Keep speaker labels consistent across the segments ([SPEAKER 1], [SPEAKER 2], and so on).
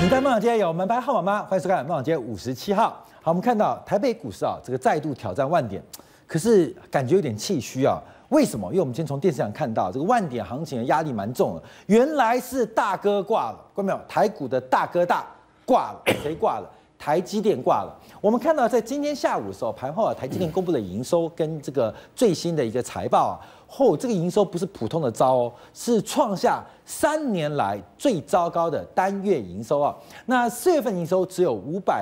[SPEAKER 1] 你在梦想街有门牌号码吗？欢迎收看梦想街57号。好，我们看到台北股市这个再度挑战万点，可是感觉有点气虚啊。为什么？因为我们今天从电视上看到这个万点行情的压力蛮重的，原来是大哥挂了，看到没有？台股的大哥大挂了，谁挂了？台积电挂了。我们看到在今天下午的时候，盘后台积电公布了营收跟这个最新的一个财报这个营收不是普通的糟哦，是创下3年来最糟糕的单月营收啊。那4月份营收只有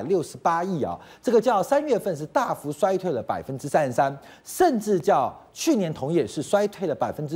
[SPEAKER 1] 568亿啊，这个较3月份是大幅衰退了33%，甚至较去年同月是衰退了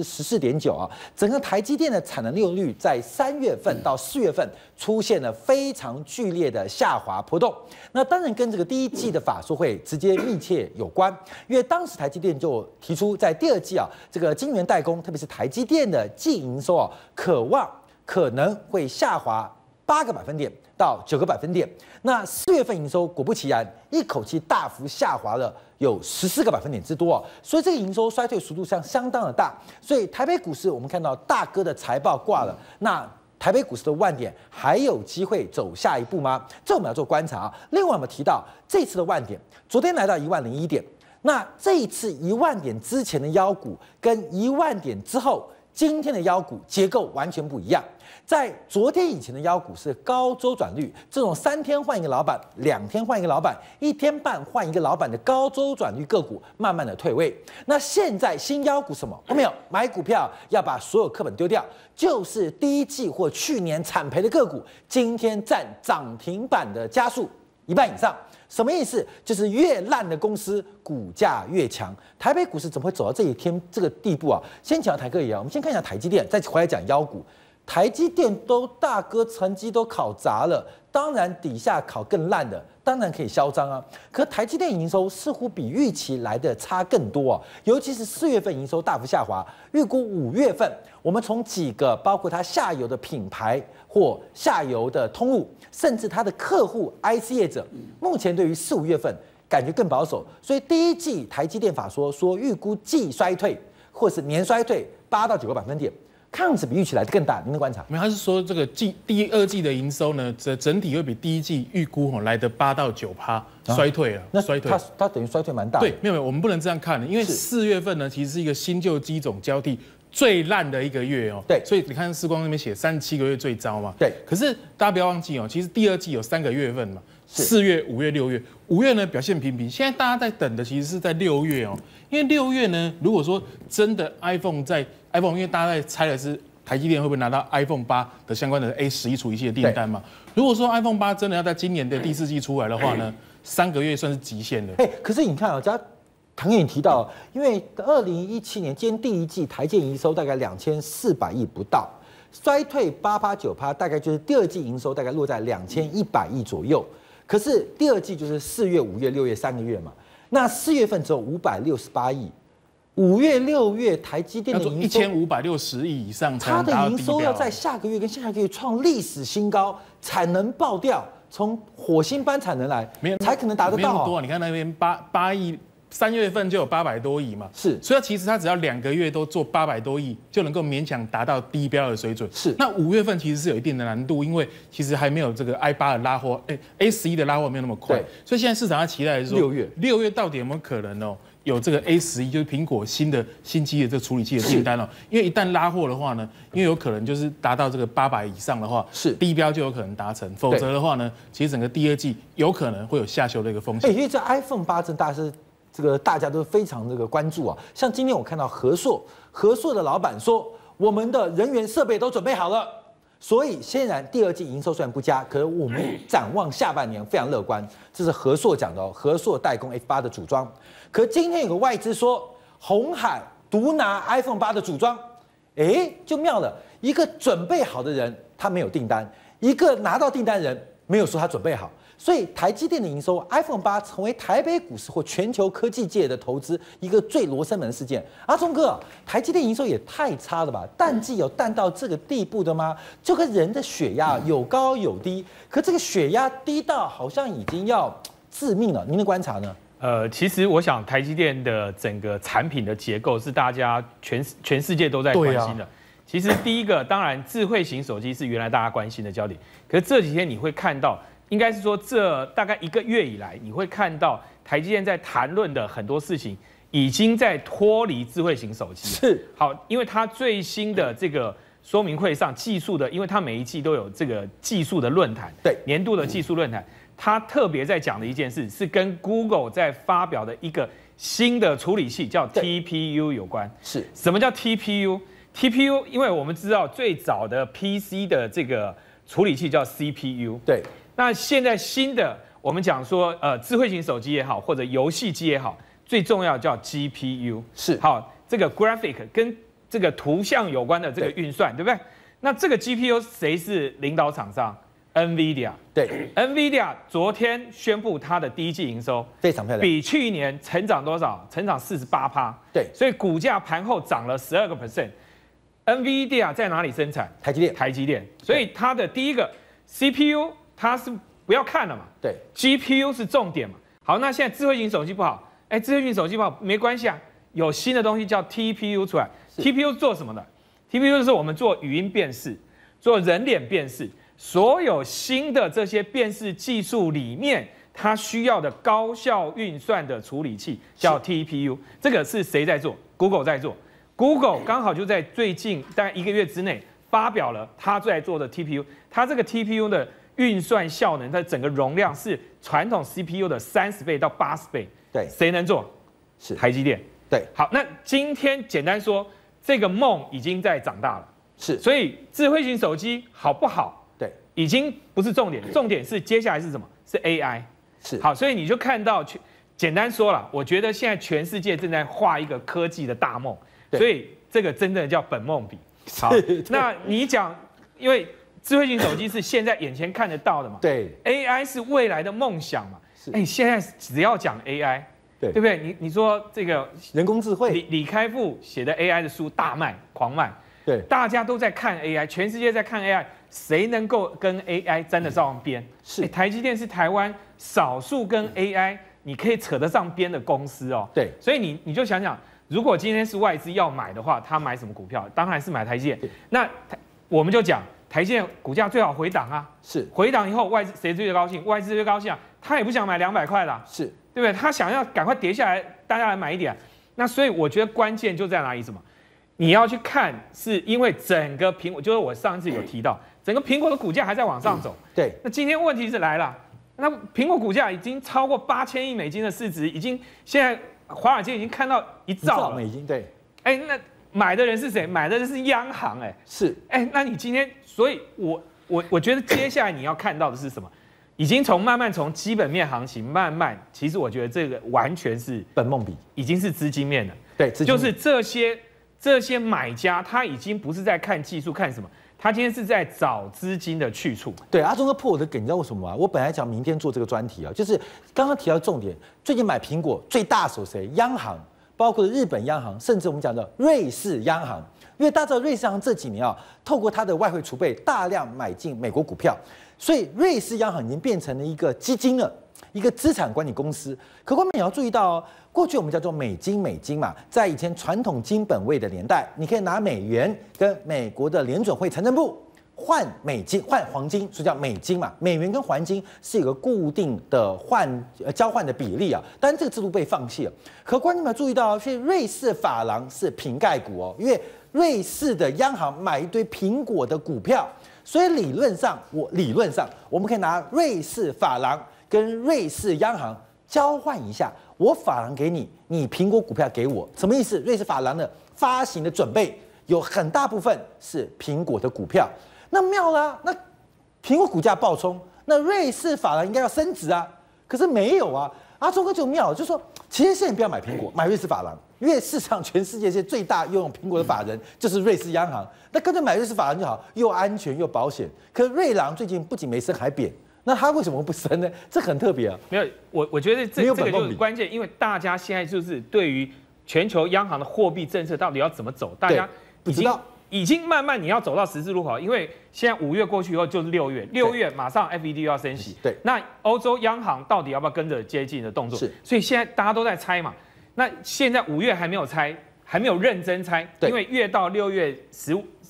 [SPEAKER 1] 14.9%啊。整个台积电的产能利用率在3月份到4月份出现了非常剧烈的下滑波动。那当然跟这个第一季的法说会直接密切有关，因为当时台积电就提出在第二季这个晶圆代工，特别是台积电的季营收可能会下滑8个百分点到9个百分点。那4月份营收果不其然，一口气大幅下滑了有14个百分点之多所以这个营收衰退速度相当的大。所以台北股市我们看到大哥的财报挂了，那台北股市的万点还有机会走下一步吗？这我们要做观察另外我们提到这次的万点，昨天来到10001点，那这一次10000点之前的妖股跟10000点之后今天的妖股结构完全不一样。在昨天以前的妖股是高周转率，这种3天换一个老板，2天换一个老板，1天半换一个老板的高周转率个股慢慢的退位。那现在新妖股什么？没有买股票要把所有课本丢掉，就是第一季或去年惨赔的个股，今天占涨停板的家数1半以上。什么意思？就是越烂的公司股价越强。台北股市怎么会走到这个地步先讲台哥也我们先看一下台积电，再回来讲妖股。台积电都大哥成绩都考砸了，当然底下考更烂的，当然可以嚣张可台积电营收似乎比预期来的差更多尤其是4月份营收大幅下滑，预估5月份，我们从几个包括它下游的品牌或下游的通路，甚至它的客户 IC 业者，目前对于4、5月份感觉更保守，所以第一季台积电法说预估季衰退或是年衰退8到9个百分点。看似比预期来的更大，您的观察？
[SPEAKER 2] 没有，他是说这个第二季的营收呢，整体会比第一季预估来的8到9%衰退了。
[SPEAKER 1] 那
[SPEAKER 2] 衰退，
[SPEAKER 1] 它等于衰退蛮大的。
[SPEAKER 2] 对，没有，我们不能这样看的，因为4月份呢，其实是一个新旧机种交替最烂的一个月
[SPEAKER 1] 对，
[SPEAKER 2] 所以你看世光那边写37个月最糟嘛。
[SPEAKER 1] 对。
[SPEAKER 2] 可是大家不要忘记其实第二季有3个月份嘛，4月、5月、6月，5月呢表现平平，现在大家在等的其实是在6月因为6月呢，如果说真的 iPhone， 因为大家在猜的是台积电会不会拿到 iPhone 8的相关的 A11处理器的订单嘛？如果说 iPhone 8真的要在今年的第4季出来的话呢，3个月算是极限了。
[SPEAKER 1] 可是你看唐燕提到，因为2017年今天第一季台积电营收大概2400亿不到，衰退8%、9%，大概就是第二季营收大概落在2100亿左右。可是第二季就是4月、5月、6月3个月嘛，那4月份只有568亿。5月、6月台积电的营收
[SPEAKER 2] 1560亿以上才
[SPEAKER 1] 它
[SPEAKER 2] 能达到
[SPEAKER 1] 的营收要在下个月跟下个月创历史新高，产能爆掉，从火星般产能来，才可能达得到。
[SPEAKER 2] 没那么多，你看那边8亿，3月份就有800多亿嘛，
[SPEAKER 1] 是，
[SPEAKER 2] 所以其实它只要2个月都做800多亿，就能够勉强达到低标的水准。
[SPEAKER 1] 是，
[SPEAKER 2] 那5月份其实是有一定的难度，因为其实还没有这个 i8的拉货，A11的拉货没有那么快，所以现在市场要期待的是说6月到底有没有可能有这个 A11，就是苹果新机的这个处理器的订单因为一旦拉货的话呢，因为有可能就是达到这个800以上的话，
[SPEAKER 1] 是
[SPEAKER 2] 低标就有可能达成，否则的话呢，其实整个第二季有可能会有下修的一个风险。
[SPEAKER 1] 因为这 iPhone 8真大是大家都非常关注像今天我看到和硕的老板说，我们的人员设备都准备好了。所以，显然第二季营收虽然不佳，可是我们展望下半年非常乐观。这是和硕讲的和硕代工 F8的组装。可今天有个外资说，鸿海独拿 iPhone 8的组装，就妙了。一个准备好的人他没有订单，一个拿到订单人没有说他准备好。所以台积电的营收 ，iPhone 8成为台北股市或全球科技界的投资一个最罗生门的事件。阿忠哥，台积电营收也太差了吧？淡季有淡到这个地步的吗？就跟人的血压有高有低，可这个血压低到好像已经要致命了。您的观察呢？
[SPEAKER 3] 其实我想台积电的整个产品的结构是大家全世界都在关心的。 其实第一个当然智慧型手机是原来大家关心的焦点，可是这几天你会看到，应该是说这大概1个月以来，你会看到台积电在谈论的很多事情已经在脱离智慧型手机。
[SPEAKER 1] 是
[SPEAKER 3] 好，因为它最新的这个说明会上技术的，因为它每一季都有这个技术的论坛，
[SPEAKER 1] 对，
[SPEAKER 3] 年度的技术论坛，它特别在讲的一件事是跟 Google 在发表的一个新的处理器叫 TPU 有关。
[SPEAKER 1] 是
[SPEAKER 3] 什么叫 TPU？TPU， 因为我们知道最早的 PC 的这个处理器叫 CPU，
[SPEAKER 1] 对。
[SPEAKER 3] 那现在新的我们讲说，智慧型手机也好，或者游戏机也好，最重要叫 GPU，
[SPEAKER 1] 是
[SPEAKER 3] 好，这个 graphic 跟这个图像有关的这个运算，对不对？那这个 GPU 谁是领导厂商 ？NVIDIA。
[SPEAKER 1] 对
[SPEAKER 3] ，NVIDIA 昨天宣布它的第一季营收
[SPEAKER 1] 非常漂亮，
[SPEAKER 3] 比去年成长多少？成长48%。
[SPEAKER 1] 对，
[SPEAKER 3] 所以股价盘后涨了12%。NVIDIA 在哪里生产？
[SPEAKER 1] 台积电，
[SPEAKER 3] 台积电。所以它的第一个 CPU 它是不要看了嘛，
[SPEAKER 1] 对
[SPEAKER 3] ，GPU 是重点嘛。好，那现在智慧型手机不好，智慧型手机不好没关系啊，有新的东西叫 TPU 出来。TPU 做什么的 ？TPU 就是我们做语音辨识、做人脸辨识，所有新的这些辨识技术里面，它需要的高效运算的处理器叫 TPU。这个是谁在做 ？Google 在做。Google 刚好就在最近大概1个月之内发表了它在做的 TPU， 它这个 TPU 的运算效能，它整个容量是传统 CPU 的30倍到80倍。
[SPEAKER 1] 对，
[SPEAKER 3] 谁能做？
[SPEAKER 1] 是
[SPEAKER 3] 台积电。
[SPEAKER 1] 对，
[SPEAKER 3] 好，那今天简单说，这个梦已经在长大了。
[SPEAKER 1] 是，
[SPEAKER 3] 所以智慧型手机好不好？
[SPEAKER 1] 对，
[SPEAKER 3] 已经不是重点，重点是接下来是什么？是 AI。
[SPEAKER 1] 是，
[SPEAKER 3] 好，所以你就看到，简单说了，我觉得现在全世界正在画一个科技的大梦。所以这个真的叫本梦比。好，那你讲，因为智慧型手机是现在眼前看得到的嘛？
[SPEAKER 1] 对
[SPEAKER 3] ，AI 是未来的梦想嘛？现在只要讲 AI， 对不对？你说这个
[SPEAKER 1] 人工智慧，
[SPEAKER 3] 李开复写的 AI 的书大卖，狂卖，
[SPEAKER 1] 对，
[SPEAKER 3] 大家都在看 AI， 全世界在看 AI， 谁能够跟 AI 沾得上边？是台积电是台湾少数跟 AI 你可以扯得上边的公司哦。
[SPEAKER 1] 对，
[SPEAKER 3] 所以你就想想。如果今天是外资要买的话，他买什么股票？当然是买台积电。那我们就讲台积电股价最好回档啊，是回档以后外资谁最高兴？外资最高兴啊，他也不想买200块啦，是对不对？他想要赶快跌下来，大家来买一点。那所以我觉得关键就在哪里？什么？你要去看，是因为整个苹果，就是我上次有提到，整个苹果的股价还在往上走。对。那今天问题是来了，那苹果股价已经超过8000亿美金的市值，已经现在。华尔街已经看到1兆美金，对，那买的人是谁？买的人是央行，是，那你今天，所以我觉得接下来你要看到的是什么？已经慢慢从基本面行情慢慢，其实我觉得这个完全是
[SPEAKER 1] 本梦比，
[SPEAKER 3] 已经是资金面了，
[SPEAKER 1] 对，
[SPEAKER 3] 就是这些买家他已经不是在看技术看什么。他今天是在找资金的去处。
[SPEAKER 1] 对，阿忠哥破我的梗，你知道为什么吗？我本来讲明天做这个专题啊，就是刚刚提到重点，最近买苹果最大手谁？央行，包括日本央行，甚至我们讲的瑞士央行。因为大家知道瑞士央行这几年啊，透过它的外汇储备大量买进美国股票，所以瑞士央行已经变成了一个基金了，一个资产管理公司。可观众也要注意到哦。过去我们叫做美金嘛，在以前传统金本位的年代，你可以拿美元跟美国的联准会财政部换美金换黄金，所以叫美金嘛。美元跟黄金是有个固定的交换的比例啊，但是这个制度被放弃了。可观众们要注意到，所以瑞士法郎是瓶盖股哦，因为瑞士的央行买一堆苹果的股票，所以理论上我们可以拿瑞士法郎跟瑞士央行交换一下。我法郎给你，你苹果股票给我，什么意思？瑞士法郎的发行的准备有很大部分是苹果的股票，那妙啦，那苹果股价暴冲，那瑞士法郎应该要升值啊，可是没有啊。阿忠哥就妙，就说其实现在不要买苹果，买瑞士法郎，因为市场全世界最大拥有苹果的法人就是瑞士央行，那干脆买瑞士法郎就好，又安全又保险。可瑞郎最近不仅没升还贬。那它为什么不升呢？这很特别啊。
[SPEAKER 3] 没有，我觉得这个就是关键，因为大家现在就是对于全球央行的货币政策到底要怎么走，大家已经慢慢你要走到十字路口，因为现在5月过去以后就是6月，6月马上 FED 要升息，对，那欧洲央行到底要不要跟着接近的动作？是，所以现在大家都在猜嘛。那现在5月还没有猜，还没有认真猜，因为越到6月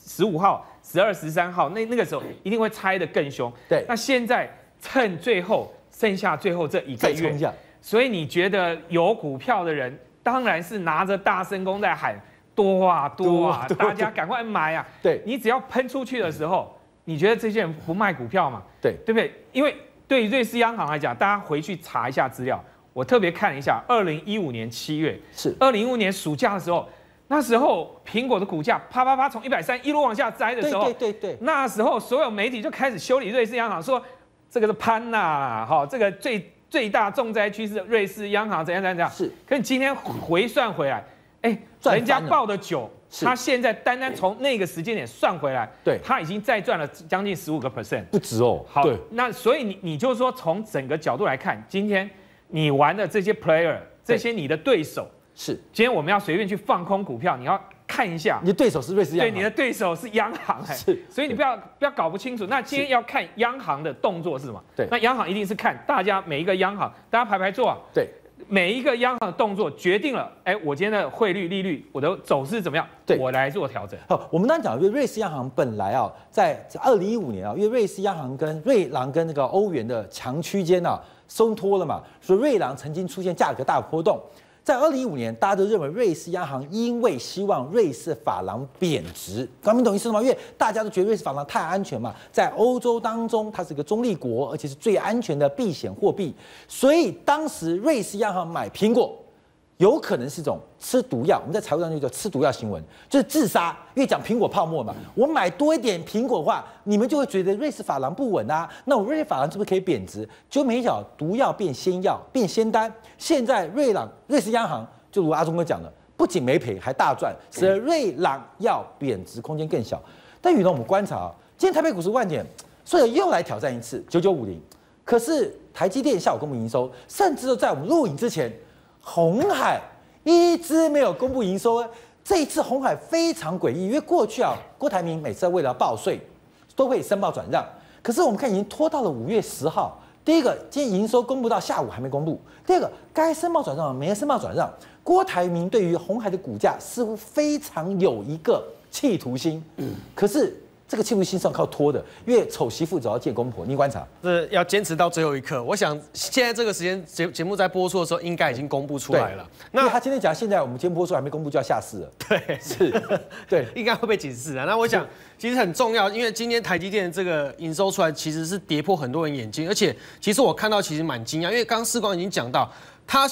[SPEAKER 3] 15号、12、13号，那个时候一定会拆得更凶。
[SPEAKER 1] 对，
[SPEAKER 3] 那现在趁剩下最后这1个月，所以你觉得有股票的人，当然是拿着大声公在喊多啊多啊，大家赶快买啊！
[SPEAKER 1] 对，
[SPEAKER 3] 你只要喷出去的时候，你觉得这些人不卖股票嘛？
[SPEAKER 1] 对
[SPEAKER 3] 不对？因为对于瑞士央行来讲，大家回去查一下资料，我特别看了一下，2015年7月，
[SPEAKER 1] 是
[SPEAKER 3] 2015年暑假的时候。那时候苹果的股价啪啪啪从130一路往下栽的时候，
[SPEAKER 1] 对，
[SPEAKER 3] 那时候所有媒体就开始修理瑞士央行，说这个是潘呐，哈，这个最大重灾区是瑞士央行怎样。
[SPEAKER 1] 是，
[SPEAKER 3] 可你今天回算回来，人家报的9，他现在单从那个时间点算回来，
[SPEAKER 1] 对，
[SPEAKER 3] 他已经再赚了将近15%，
[SPEAKER 1] 不止哦。
[SPEAKER 3] 好，那所以你就说从整个角度来看，今天你玩的这些 player， 这些你的对手。
[SPEAKER 1] 是，
[SPEAKER 3] 今天我们要随便去放空股票，你要看一下，
[SPEAKER 1] 你的对手是瑞士央行，
[SPEAKER 3] 对，你的对手是央行，
[SPEAKER 1] 是，
[SPEAKER 3] 所以你不要搞不清楚。那今天要看央行的动作是什么？
[SPEAKER 1] 对，
[SPEAKER 3] 那央行一定是看大家每一个央行，大家排坐啊，
[SPEAKER 1] 对，
[SPEAKER 3] 每一个央行的动作决定了，我今天的汇率、利率，我的走势怎么样？
[SPEAKER 1] 对，
[SPEAKER 3] 我来做调整。
[SPEAKER 1] 好，我们刚刚讲，因为瑞士央行本来在2015年因为瑞士央行跟瑞郎跟那个欧元的强区间松脱了嘛，所以瑞郎曾经出现价格大波动。在2015年，大家都认为瑞士央行因为希望瑞士法郎贬值，搞明懂意思了吗？因为大家都觉得瑞士法郎太安全嘛，在欧洲当中它是个中立国，而且是最安全的避险货币，所以当时瑞士央行买苹果，有可能是种吃毒药。我们在财务上就叫吃毒药新闻，就是自杀。因为讲苹果泡沫嘛，我买多一点苹果的话，你们就会觉得瑞士法郎不稳啊。那我瑞士法郎是不是可以贬值？就没想到毒药变仙药，变仙丹。现在瑞士央行就如阿忠哥讲的，不仅没赔，还大赚，使得瑞郎要贬值空间更小。但宇龙，我们观察今天台北股市万点，所以又来挑战一次9950。可是台积电下午公布营收，甚至都在我们录影之前，鸿海一直没有公布营收。这一次鸿海非常诡异，因为过去郭台铭每次为了报税都会申报转让，可是我们看已经拖到了5月10号。第一个，今天营收公布到下午还没公布；第二个，该申报转让没申报转让。郭台铭对于鸿海的股价似乎非常有一个企图心，可是这个企图心是要靠拖的，因为丑媳妇总要见公婆。你观察，
[SPEAKER 4] 是要坚持到最后一刻。我想现在这个时间节目在播出的时候，应该已经公布出来了。
[SPEAKER 1] 那他今天讲，现在我们今天播出还没公布就要下市了。
[SPEAKER 4] 对，
[SPEAKER 1] 是，对，
[SPEAKER 4] 应该会被警示啊。那我想其实很重要，因为今天台积电这个营收出来，其实是跌破很多人眼镜，而且其实我看到其实蛮惊讶，因为刚刚世光已经讲到，他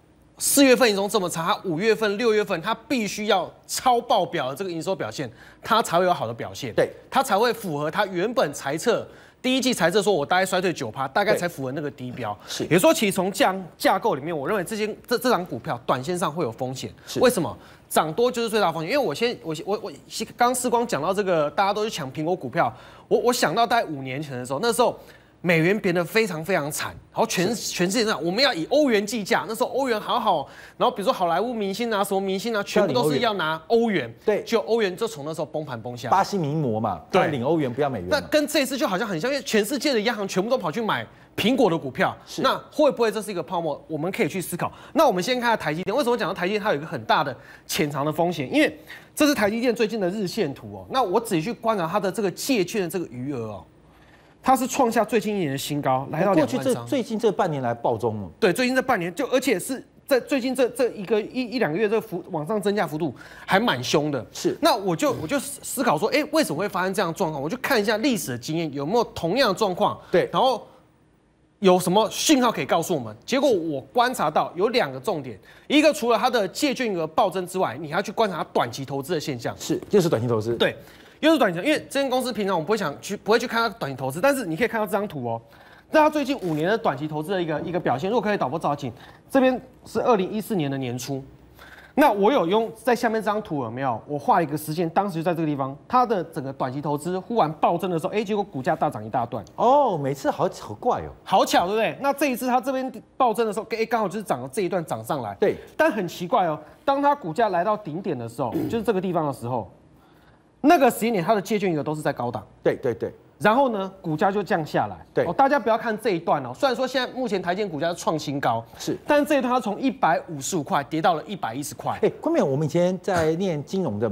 [SPEAKER 4] 4月份营收这么差，他5月份、6月份他必须要超爆表的这个营收表现，他才会有好的表现，
[SPEAKER 1] 对，
[SPEAKER 4] 他才会符合他原本财测第一季财测说我大概衰退9%，大概才符合那个低标。
[SPEAKER 1] 是，
[SPEAKER 4] 也就是说其实从架构里面，我认为这档股票短线上会有风险。为什么？涨多就是最大风险。因为我刚世光讲到这个，大家都去抢苹果股票，我想到大概5年前的时候，那时候美元贬得非常非常惨，然后全世界上我们要以欧元计价，那时候欧元好，然后比如说好莱坞明星啊，什么明星啊，全部都是要拿欧元，对，就欧元就从那时候崩盘崩下。
[SPEAKER 1] 巴西名模嘛，对，领欧元不要美元。
[SPEAKER 4] 那跟这一次就好像很像，因为全世界的央行全部都跑去买苹果的股票，那会不会这是一个泡沫？我们可以去思考。那我们先看下台积电，为什么讲到台积电它有一个很大的潜藏的风险？因为这是台积电最近的日线图哦。那我仔细去观察它的这个借券的这个余额哦。它是创下最近1年的新高，来到2万张。
[SPEAKER 1] 最近这半年来暴增了。
[SPEAKER 4] 对，最近这半年而且是在最近这一两个月，这个往上增加幅度还蛮凶的。
[SPEAKER 1] 是，
[SPEAKER 4] 那我就思考说，为什么会发生这样的状况？我就看一下历史的经验，有没有同样的状况？
[SPEAKER 1] 对，
[SPEAKER 4] 然后有什么讯号可以告诉我们？结果我观察到有2个重点，一个除了它的借券额暴增之外，你还要去观察它短期投资的现象。
[SPEAKER 1] 是，就是短期投资。
[SPEAKER 4] 对。又是短期，因为这间公司平常我们不会去看它短期投资，但是你可以看到这张图哦，这它最近5年的短期投资的一个表现。如果可以导播照请，这边是2014年的年初，那我有用在下面这张图有没有？我画一个时间，当时就在这个地方，它的整个短期投资忽然暴增的时候，结果股价大涨一大段。
[SPEAKER 1] 哦，每次好怪哦，
[SPEAKER 4] 好巧，对不对？那这一次它这边暴增的时候，刚好就是涨了这一段涨上来。
[SPEAKER 1] 对，
[SPEAKER 4] 但很奇怪哦，当它股价来到顶点的时候，就是这个地方的时候。那个时间点，它的借券额都是在高档，
[SPEAKER 1] 对，
[SPEAKER 4] 然后呢，股价就降下来，对，大家不要看这一段哦。虽然说现在目前台积电股价创新高，是，但是这一段它从155块跌到了110块。
[SPEAKER 1] 关冕，我们以前在念金融的嘛，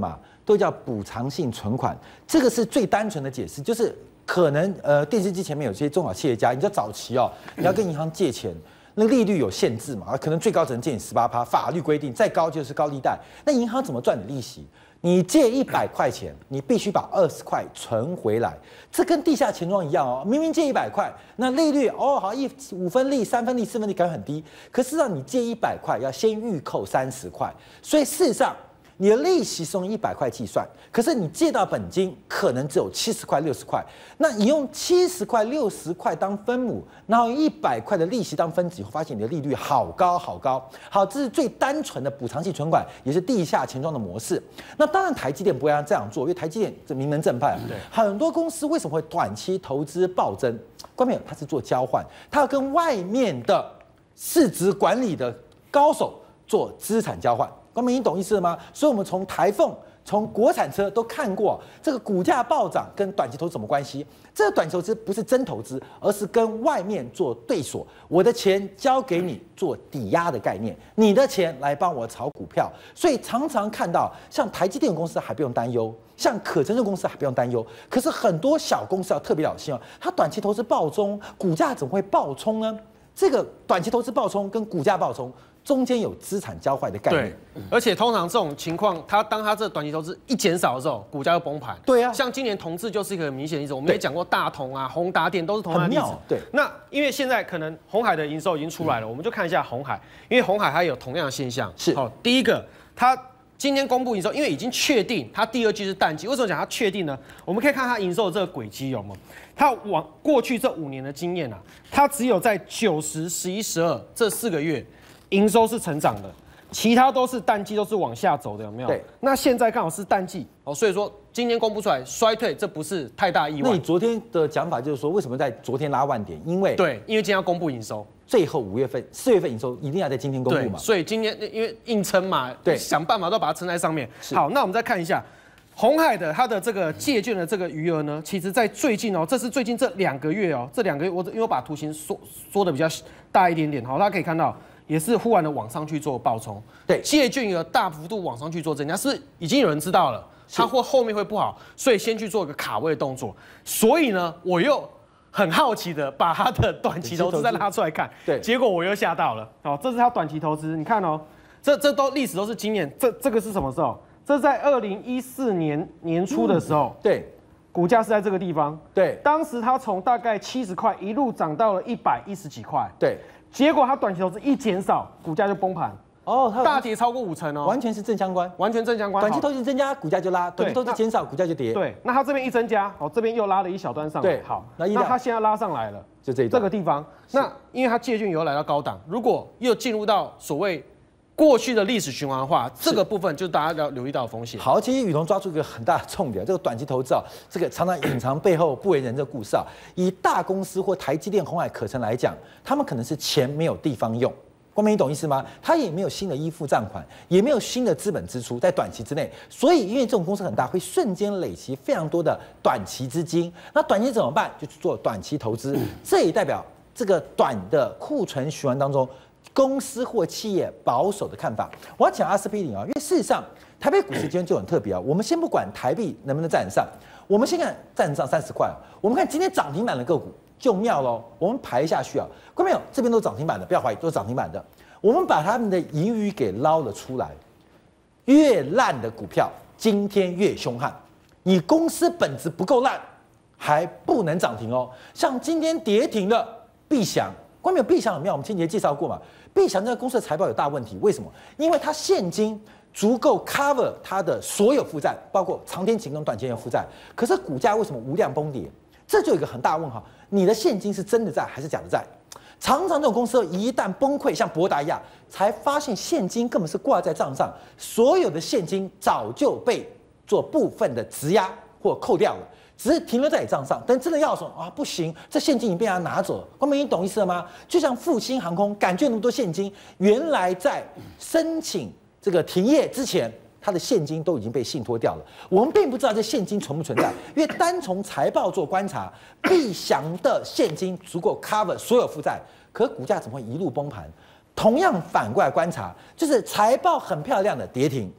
[SPEAKER 1] 都叫补偿性存款，这个是最单纯的解释，就是可能电视机前面有些中小企业家，你知道早期哦，你要跟银行借钱。那利率有限制嘛，可能最高只能借你18%，法律规定再高就是高利贷。那银行怎么赚你利息？你借100块钱，你必须把20块存回来，这跟地下钱庄一样哦。明明借100块，那利率好5分利、3分利、4分利，感觉很低，可是让你借100块要先预扣30块，所以事实上。你的利息是用100块计算，可是你借到本金可能只有70块、60块。那你用70块、60块当分母，然后100块的利息当分子，以后发现你的利率好高好高。好，这是最单纯的补偿性存款，也是地下钱庄的模式。那当然台积电不会这样做，因为台积电这名门正派，很多公司为什么会短期投资暴增？观众朋友，它是做交换，它要跟外面的市值管理的高手做资产交换。光明，你懂意思了吗？所以，我们从台凤、从国产车都看过这个股价暴涨跟短期投资什么关系？这个短期投资不是真投资，而是跟外面做对锁。我的钱交给你做抵押的概念，你的钱来帮我炒股票。所以常常看到像台积电公司还不用担忧，像可成就公司还不用担忧。可是很多小公司要特别小心哦，它短期投资暴冲，股价怎么会暴冲呢？这个短期投资暴冲跟股价暴冲。中间有资产交换的概念，
[SPEAKER 4] 对，而且通常这种情况，当它这短期投资一减少的时候，股价就崩盘。
[SPEAKER 1] 对啊，
[SPEAKER 4] 像今年同志就是一个很明显的例子，我们也讲过大同啊、宏达电都是同样的例子。
[SPEAKER 1] 对，
[SPEAKER 4] 那因为现在可能鸿海的营收已经出来了，我们就看一下鸿海，因为鸿海它有同样的现象。
[SPEAKER 1] 是，
[SPEAKER 4] 好，第一个它。今天公布营收，因为已经确定它第二季是淡季。为什么讲它确定呢？我们可以看它营收的这个轨迹有没有？它往过去这5年的经验啊，它只有在9、10、11、12这4个月营收是成长的，其他都是淡季，都是往下走的，有没有？
[SPEAKER 1] 对。
[SPEAKER 4] 那现在刚好是淡季哦，所以说今天公布出来衰退，这不是太大意外。
[SPEAKER 1] 那你昨天的讲法就是说，为什么在昨天拉万点？因为
[SPEAKER 4] 因为今天要公布营收。
[SPEAKER 1] 最后5月份、4月份营收一定要在今天公布嘛，
[SPEAKER 4] 所以今天因为硬撑嘛，
[SPEAKER 1] 对，
[SPEAKER 4] 想办法都把它撑在上面。好，那我们再看一下鸿海的它的这个借券的这个余额呢，其实在最近哦，这是最近这2个月哦，这2个月因为我把图形缩的比较大一点点，好，大家可以看到也是忽然的往上去做暴冲，
[SPEAKER 1] 对，
[SPEAKER 4] 借券余额大幅度往上去做增加，是已经有人知道了，它后面会不好，所以先去做一个卡位的动作，所以呢，我又。很好奇的把他的短期投资再拉出来看，
[SPEAKER 1] 对，
[SPEAKER 4] 结果我又吓到了。哦，这是他短期投资，你看哦，这都历史都是经验。这个是什么时候？这是在2014年年初的时候，
[SPEAKER 1] 对，
[SPEAKER 4] 股价是在这个地方，
[SPEAKER 1] 对，
[SPEAKER 4] 当时它从大概70块一路涨到了110几块，
[SPEAKER 1] 对，
[SPEAKER 4] 结果它短期投资一减少，股价就崩盘。哦，大跌超过50%哦，
[SPEAKER 1] 完全是正相关，
[SPEAKER 4] 完全正相关。
[SPEAKER 1] 短期投资增加，股价就拉；短期投资减少，股价就跌。
[SPEAKER 4] 对，那它这边一增加，哦，这边又拉了一小段上来。
[SPEAKER 1] 对，
[SPEAKER 4] 好，那它现在拉上来了，
[SPEAKER 1] 就这
[SPEAKER 4] 个地方。那因为它借券又来到高档，如果又进入到所谓过去的历史循环的话，这个部分就大家要留意到风险。
[SPEAKER 1] 好，其实宇龙抓住一个很大的重点，这个短期投资啊，这个常常隐藏背后不为人知的故事啊。以大公司或台积电、鸿海、可成来讲，他们可能是钱没有地方用。光明，你懂意思吗？它也没有新的依附账款，也没有新的资本支出，在短期之内，所以因为这种公司很大，会瞬间累积非常多的短期资金。那短期怎么办？就去做短期投资，这也代表这个短的库存循环当中，公司或企业保守的看法。我要讲2010啊，因为事实上台北股市今天就很特别啊。我们先不管台币能不能站上，我们先看站上30块。我们看今天涨停板的个股。就妙喽，我们排下去啊，看到没有？这边都是涨停板的，不要怀疑，都是涨停板的。我们把他们的盈余给捞了出来，越烂的股票今天越凶悍。你公司本质不够烂，还不能涨停哦。像今天跌停的必祥，关没有？必祥很妙，我们前几天介绍过嘛。必祥这个公司的财报有大问题，为什么？因为它现金足够 cover 它的所有负债，包括长天期跟短期的负债，可是股价为什么无量崩跌？这就有一个很大的问号，你的现金是真的债还是假的债？常常这种公司一旦崩溃，像博达一样，才发现现金根本是挂在账上，所有的现金早就被做部分的质押或扣掉了，只是停留在你账上。但真的要说啊，不行，这现金已经被他拿走了。光明，你懂意思了吗？就像复兴航空感觉那么多现金，原来在申请这个停业之前。它的现金都已经被信托掉了，我们并不知道这现金存不存在，因为单从财报做观察，必祥的现金足够 cover 所有负债，可股价怎么会一路崩盘？同样反过来观察，就是财报很漂亮的跌停，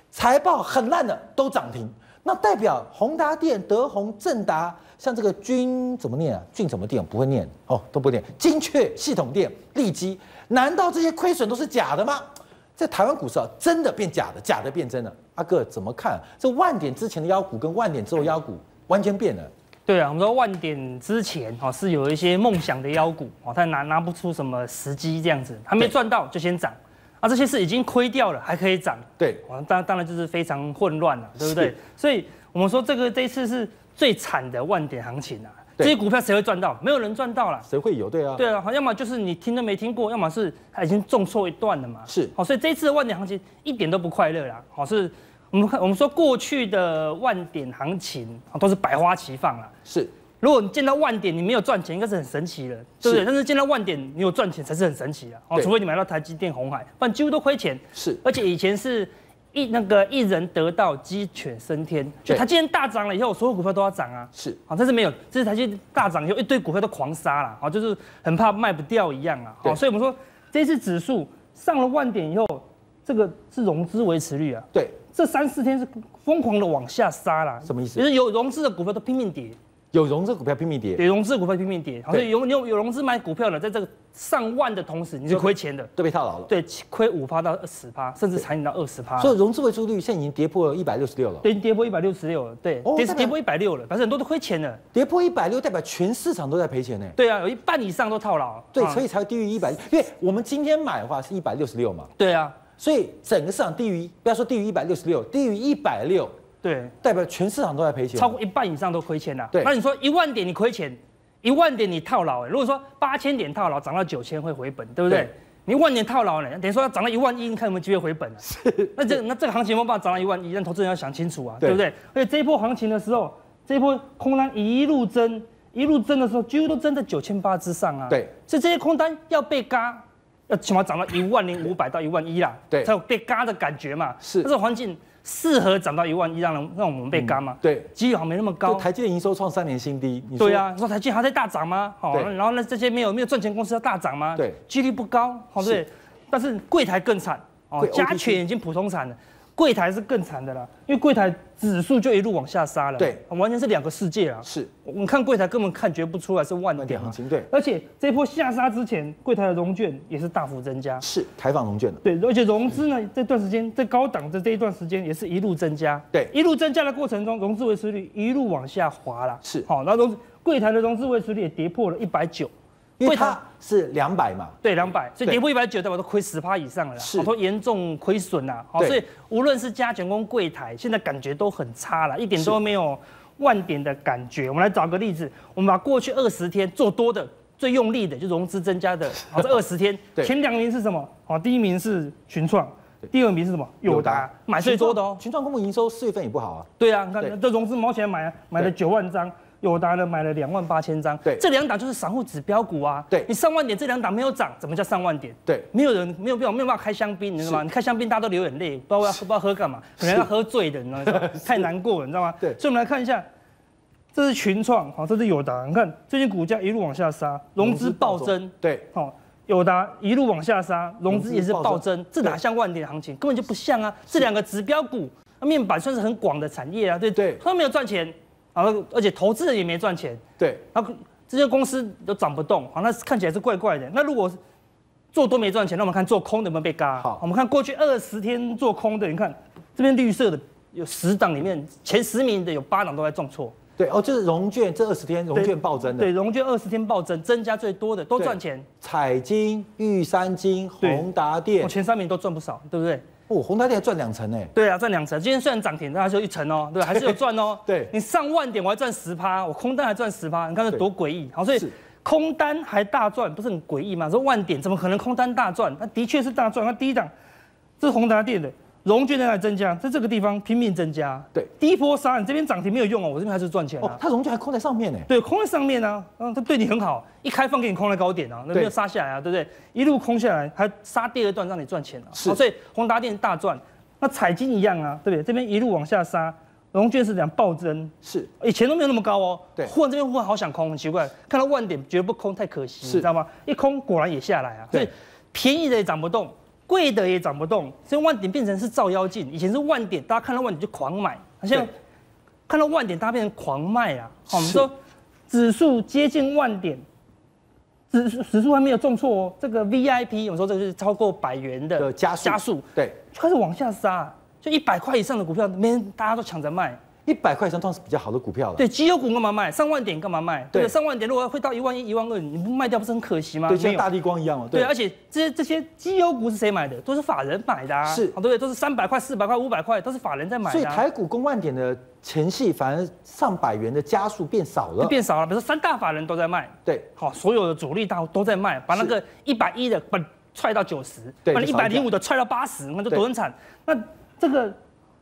[SPEAKER 1] 财报很烂的都涨停，那代表宏达电、德宏、正达，像这个君怎么念啊？君怎么念？不会念哦，都不会念。精确系统电、利基，难道这些亏损都是假的吗？在台湾股市啊，真的变假的，假的变真的。阿哥怎么看？这万点之前的妖股跟万点之后妖股完全变了。
[SPEAKER 5] 对啊，我们说万点之前是有一些梦想的妖股他拿不出什么时机这样子，还没赚到就先涨。这些是已经亏掉了，还可以涨，
[SPEAKER 1] 对，
[SPEAKER 5] 当然就是非常混乱了，对不对？所以我们说这一次是最惨的万点行情啊，这些股票谁会赚到？没有人赚到了，
[SPEAKER 1] 谁会有？对啊，
[SPEAKER 5] 对啊，要么就是你听都没听过，要么是他已经重挫一段了嘛，
[SPEAKER 1] 是，
[SPEAKER 5] 所以这一次的万点行情一点都不快乐啦，是我们说过去的万点行情都是百花齐放啦，
[SPEAKER 1] 是。
[SPEAKER 5] 如果你见到万点你没有赚钱，应该是很神奇了，对不对？但是见到万点你有赚钱才是很神奇啊！除非你买到台积电、鸿海，不然几乎都亏钱。
[SPEAKER 1] 是，
[SPEAKER 5] 而且以前是一人得道，鸡犬升天。就台积电大涨了以后，所有股票都要涨啊。
[SPEAKER 1] 是，
[SPEAKER 5] 但是没有，这是台积电大涨以后，一堆股票都狂杀了，就是很怕卖不掉一样啊。所以我们说这次指数上了万点以后，这个是融资维持率啊。
[SPEAKER 1] 对，
[SPEAKER 5] 这3-4天是疯狂的往下杀啦。
[SPEAKER 1] 什么意思？
[SPEAKER 5] 就是有融资的股票都拼命跌。
[SPEAKER 1] 有融资股票拼命跌，
[SPEAKER 5] 对，融资股票拼命跌，所以有融资买股票的，在这个上万的同时，你是亏钱的，
[SPEAKER 1] 都被套牢了。
[SPEAKER 5] 对，亏5%到20%，甚至残忍到20%。
[SPEAKER 1] 所以融资维持率现在已经跌破了166了。
[SPEAKER 5] 对，跌破166了，对，跌破160了，表示很多都亏钱了。
[SPEAKER 1] 跌破160，代表全市场都在赔钱呢。
[SPEAKER 5] 对啊，有一半以上都套牢。
[SPEAKER 1] 对，所以才会低于100，因为我们今天买的话是166嘛。
[SPEAKER 5] 对啊，
[SPEAKER 1] 所以整个市场低于，不要说低于166，低于160。对，代表全市场都在赔钱，
[SPEAKER 5] 超过一半以上都亏钱了。
[SPEAKER 1] 对，
[SPEAKER 5] 那你说1万点你亏钱，1万点你套牢，如果说8000点套牢涨到9000会回本，对不对？你1万点套牢呢，等于说要涨到1万1，你看有没有机会回本啊？是。那这个行情有没有办法涨到1万1？让投资人要想清楚啊，对不对？而且这一波行情的时候，这一波空单一路增的时候，几乎都增在9800之上啊。对。所以这些空单要被嘎，要起码涨到10500到1万1啦，对，才有被嘎的感觉嘛。是。这种环境适合涨到1万1，让我们被嘎吗？对，几率好像没那么高。台积电营收创3年新低，对啊，你说台积电还在大涨吗？好，然后呢，这些没有赚钱公司要大涨吗？对，几率不高，好对。但是柜台更惨，加权已经普通惨了，柜台是更惨的啦，因为柜台指数就一路往下杀了，对，完全是2个世界啊。是，我们看柜台根本感觉不出来是万点行情，对。而且这一波下杀之前，柜台的融券也是大幅增加，是开放融券的，对。而且融资呢，这段时间在高档的这一段时间也是一路增加，对，一路增加的过程中，融资维持率一路往下滑啦，是。好，然后柜台的融资维持率也跌破了190。因为它是200嘛，对，200，所以跌破190，代表都亏10%以上了啦，都严重亏损啦。好，所以无论是加权跟柜台，现在感觉都很差了，一点都没有万点的感觉。我们来找个例子，我们把过去20天做多的、最用力的，就融资增加的，好，这20天前2名是什么？好，第1名是群创，第2名是什么？友达，买最多的哦。群创公布营收4月份也不好啊。对啊，你看这融资毛起来买了9万张。友达呢买了28000张，对，这2档就是散户指标股啊。对，你上万点这2档没有涨，怎么叫上万点？对，没有办法开香槟，你知道吗？你开香槟大家都流眼泪，不知道喝干嘛，可能要喝醉的，你知道吗？太难过了，你知道吗？对，所以我们来看一下，这是群创，好，这是友达，你看最近股价一路往下杀，融资暴增，对，好，友达一路往下杀，融资也是暴增，这哪像万点行情？根本就不像啊！这2个指标股，面板算是很广的产业啊，对对，他们没有赚钱。然后，而且投资人也没赚钱，对，然后这些公司都涨不动，好，那看起来是怪怪的。那如果做多没赚钱，那我们看做空的有没有被嘎？好，我们看过去20天做空的，你看这边绿色的有10档里面前10名的有8档都在重挫。对哦，就是融券这20天融券暴增的，对，融券20天暴增，增加最多的都赚钱。彩晶、玉山金、宏达电，前3名都赚不少，对不对？哦，宏达电赚2成哎。对啊，赚2成。今天虽然涨停，但还是有1成哦，对，还是有赚哦。对，你上万点我还赚10%，我空单还赚10%，你看这多诡异。好，所以空单还大赚，不是很诡异吗？说万点怎么可能空单大赚？那的确是大赚。那第一档，这是宏达电的。融券在增加，在这个地方拼命增加。对，第一波杀，你这边涨停没有用哦，我这边还是赚钱啊。哦，它融券还空在上面呢。对，空在上面啊，它对你很好，一开放给你空在高点啊，那没有杀下来啊，对不对？一路空下来，还杀第2段让你赚钱啊。是，所以宏达电大赚。那彩晶一样啊，对不对？这边一路往下杀，融券是2暴增。是，以前都没有那么高哦。对，忽然这边忽然好想空，很奇怪，看到万点绝不空太可惜，你知道吗？一空果然也下来啊。所以便宜的也涨不动。 贵的也涨不动，所以万点变成是照妖镜。以前是万点，大家看到万点就狂买，现在看到万点，大家变成狂卖啊。好，我们说指数接近万点，指数还没有重挫哦。这个 VIP， 我们说这个是超过100元的加速，
[SPEAKER 1] 对，
[SPEAKER 5] 就开始往下杀，就100块以上的股票，大家都抢着卖。
[SPEAKER 1] 100块以上通常是比较好的股票了。
[SPEAKER 5] 对，绩优股干嘛卖？上万点干嘛卖？对，上万点如果会到1万1、1万2，你不卖掉不是很可惜吗？
[SPEAKER 1] 对，像大立光一样嘛。
[SPEAKER 5] 对，而且这些绩优股是谁买的？都是法人买的啊。
[SPEAKER 1] 是，
[SPEAKER 5] 对不对？都是300块、400块、500块，都是法人在买的。
[SPEAKER 1] 所以台股攻万点的前夕，反而上百元的家数变少了，
[SPEAKER 5] 变少了。比如说3大法人都在卖，
[SPEAKER 1] 对，
[SPEAKER 5] 好，所有的主力都在卖，把那个110的踹到90，把那105的踹到80，那就多惨。那这个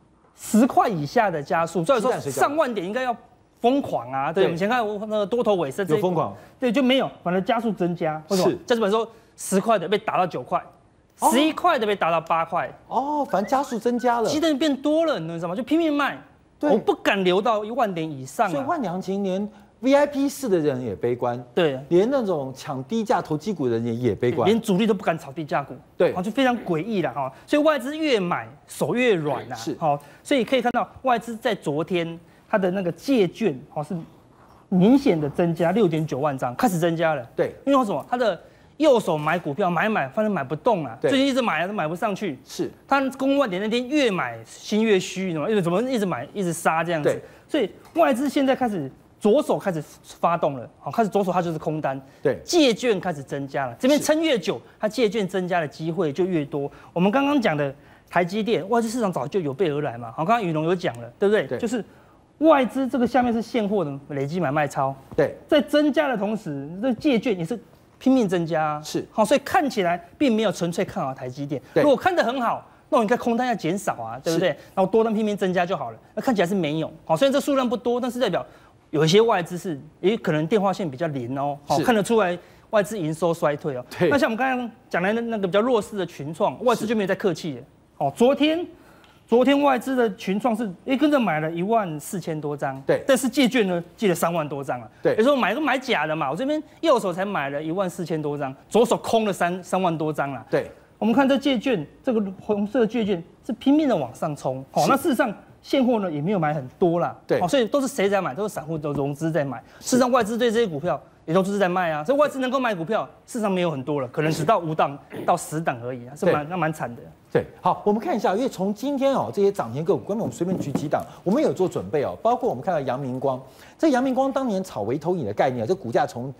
[SPEAKER 5] 10块以下的加速，所以说上万点应该要疯狂啊！对，我们前看那个多头尾声，
[SPEAKER 1] 有疯狂，
[SPEAKER 5] 对，就没有，反正加速增加。为什么？在日本说10块的被打到9块，11块的被打到8块。
[SPEAKER 1] 哦，反正加速增加了，
[SPEAKER 5] 鸡蛋变多了，你知道吗？就拼命卖，我不敢留到1万点以上。
[SPEAKER 1] 所以万点行情连 VIP 式的人也悲观，
[SPEAKER 5] 对，
[SPEAKER 1] 连那种抢低价投机股的人也悲观，
[SPEAKER 5] 连主力都不敢炒低价股，
[SPEAKER 1] 对，
[SPEAKER 5] 就非常诡异了哈。所以外资越买手越软呐，
[SPEAKER 1] 是
[SPEAKER 5] 好，所以可以看到外资在昨天它的那个借券是明显的增加6.9万张，开始增加了，
[SPEAKER 1] 对，
[SPEAKER 5] 因为什么？它的右手买股票买，发现买不动了，最近一直买都买不上去，
[SPEAKER 1] 是，
[SPEAKER 5] 他攻万点那天越买心越虚，你知道吗？怎么一直买一直杀这样子？所以外资现在开始。左手开始发动了，好，开始左手它就是空单，
[SPEAKER 1] 对，
[SPEAKER 5] 借券开始增加了，这边撑越久，它借券增加的机会就越多。我们刚刚讲的台积电，外资市场早就有备而来嘛，好，刚刚宇龙有讲了，对不对？对，就是外资这个下面是现货的累积买卖超，
[SPEAKER 1] 对，
[SPEAKER 5] 在增加的同时，这借券也是拼命增加，
[SPEAKER 1] 是，
[SPEAKER 5] 好，所以看起来并没有纯粹看好台积电，如果看得很好。那我应该空单要减少啊，对不对？然后多单拼命增加就好了。那看起来是没有，好，虽然这数量不多，但是代表有一些外资是，可能电话线比较连哦，好，看得出来外资营收衰退哦。那像我们刚刚讲的那个比较弱势的群创，外资就没有再客气了。哦，昨天外资的群创是跟着买了14000多张，对，但是借券呢借了3万多张啊，对，有时候买假的嘛，我这边右手才买了14000多张，左手空了3万多张啦，对。我们看这借券，这个红色借券是拼命的往上冲，好，那事实上现货呢也没有买很多啦，对，所以都是谁在买？都是散户的融资在买。事实上外资对这些股票也都是在卖啊，所以外资能够买股票，事实上没有很多了，可能只到5档到10档而已啊，是蛮惨的。
[SPEAKER 1] 对，好，我们看一下，因为从今天这些涨停个股，我们随便举几档，我们有做准备包括我们看到阳明光，这阳明光当年炒微投影的概念这股价从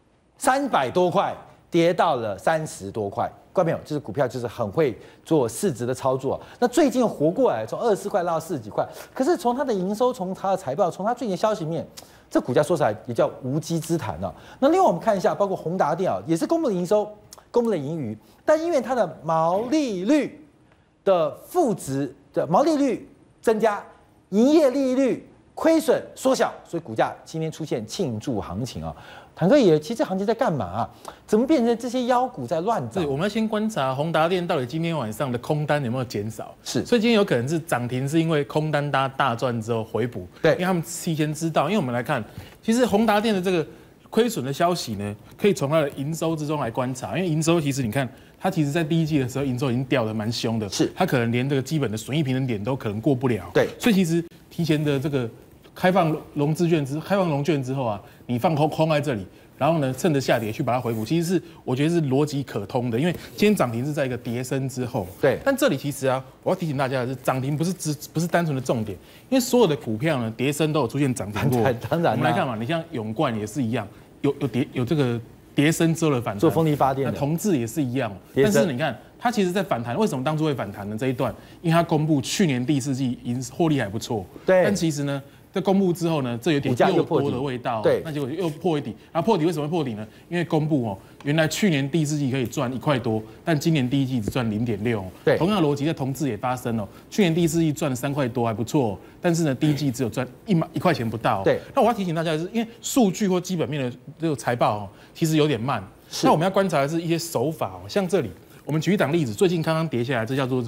[SPEAKER 1] 300多块跌到了30多块。观众朋友，就是股票就是很会做市值的操作，那最近活过来，从24块拉到40几块，可是从它的营收，从它的财报，从它最近的消息面，这股价说起来也叫无稽之谈啊。那另外我们看一下，包括宏达电也是公布了营收，公布了盈余，但因为它的毛利率的负值的毛利率增加，营业利率亏损缩小，所以股价今天出现庆祝行情啊。坦哥爷，其实这行情在干嘛怎么变成这些妖股在乱涨？
[SPEAKER 2] 对，我们要先观察宏达电到底今天晚上的空单有没有减少。
[SPEAKER 1] 是，
[SPEAKER 2] 所以今天有可能是涨停，是因为空单大赚之后回补。对，因为他们提前知道。因为我们来看，其实宏达电的这个亏损的消息呢，可以从它的营收之中来观察。因为营收其实你看，它其实在第一季的时候营收已经掉得蛮凶的，是，它可能连这个基本的损益平衡点都可能过不了。对，所以其实提前的这个开放融券之后你放空在这里，然后呢，趁着下跌去把它回补，其实是我觉得是逻辑可通的，因为今天涨停是在一个跌升之后。对。但这里其实我要提醒大家的是，涨停不是单纯的重点，因为所有的股票呢，跌升都有出现涨停过。当然。我们来看嘛，你像永冠也是一样，有这个跌升之后的反弹。
[SPEAKER 1] 做风力发电的。
[SPEAKER 2] 同志也是一样，但是你看它其实在反弹，为什么当初会反弹呢？这一段，因为它公布去年第4季获利还不错。对。但其实呢。在公布之后呢，这有点又多的味道，对，那结果又破一底。然后破底为什么会破底呢？因为公布原来去年第4季可以赚1块多，但今年第1季只赚0.6。对，同样的逻辑在同志也发生去年第4季赚了3块多，还不错，但是呢，第1季只有赚1块钱不到。对，那我要提醒大家的是，因为数据或基本面的这个财报其实有点慢，那我们要观察的是一些手法像这里，我们举一档例子，最近刚刚跌下来，这叫做这个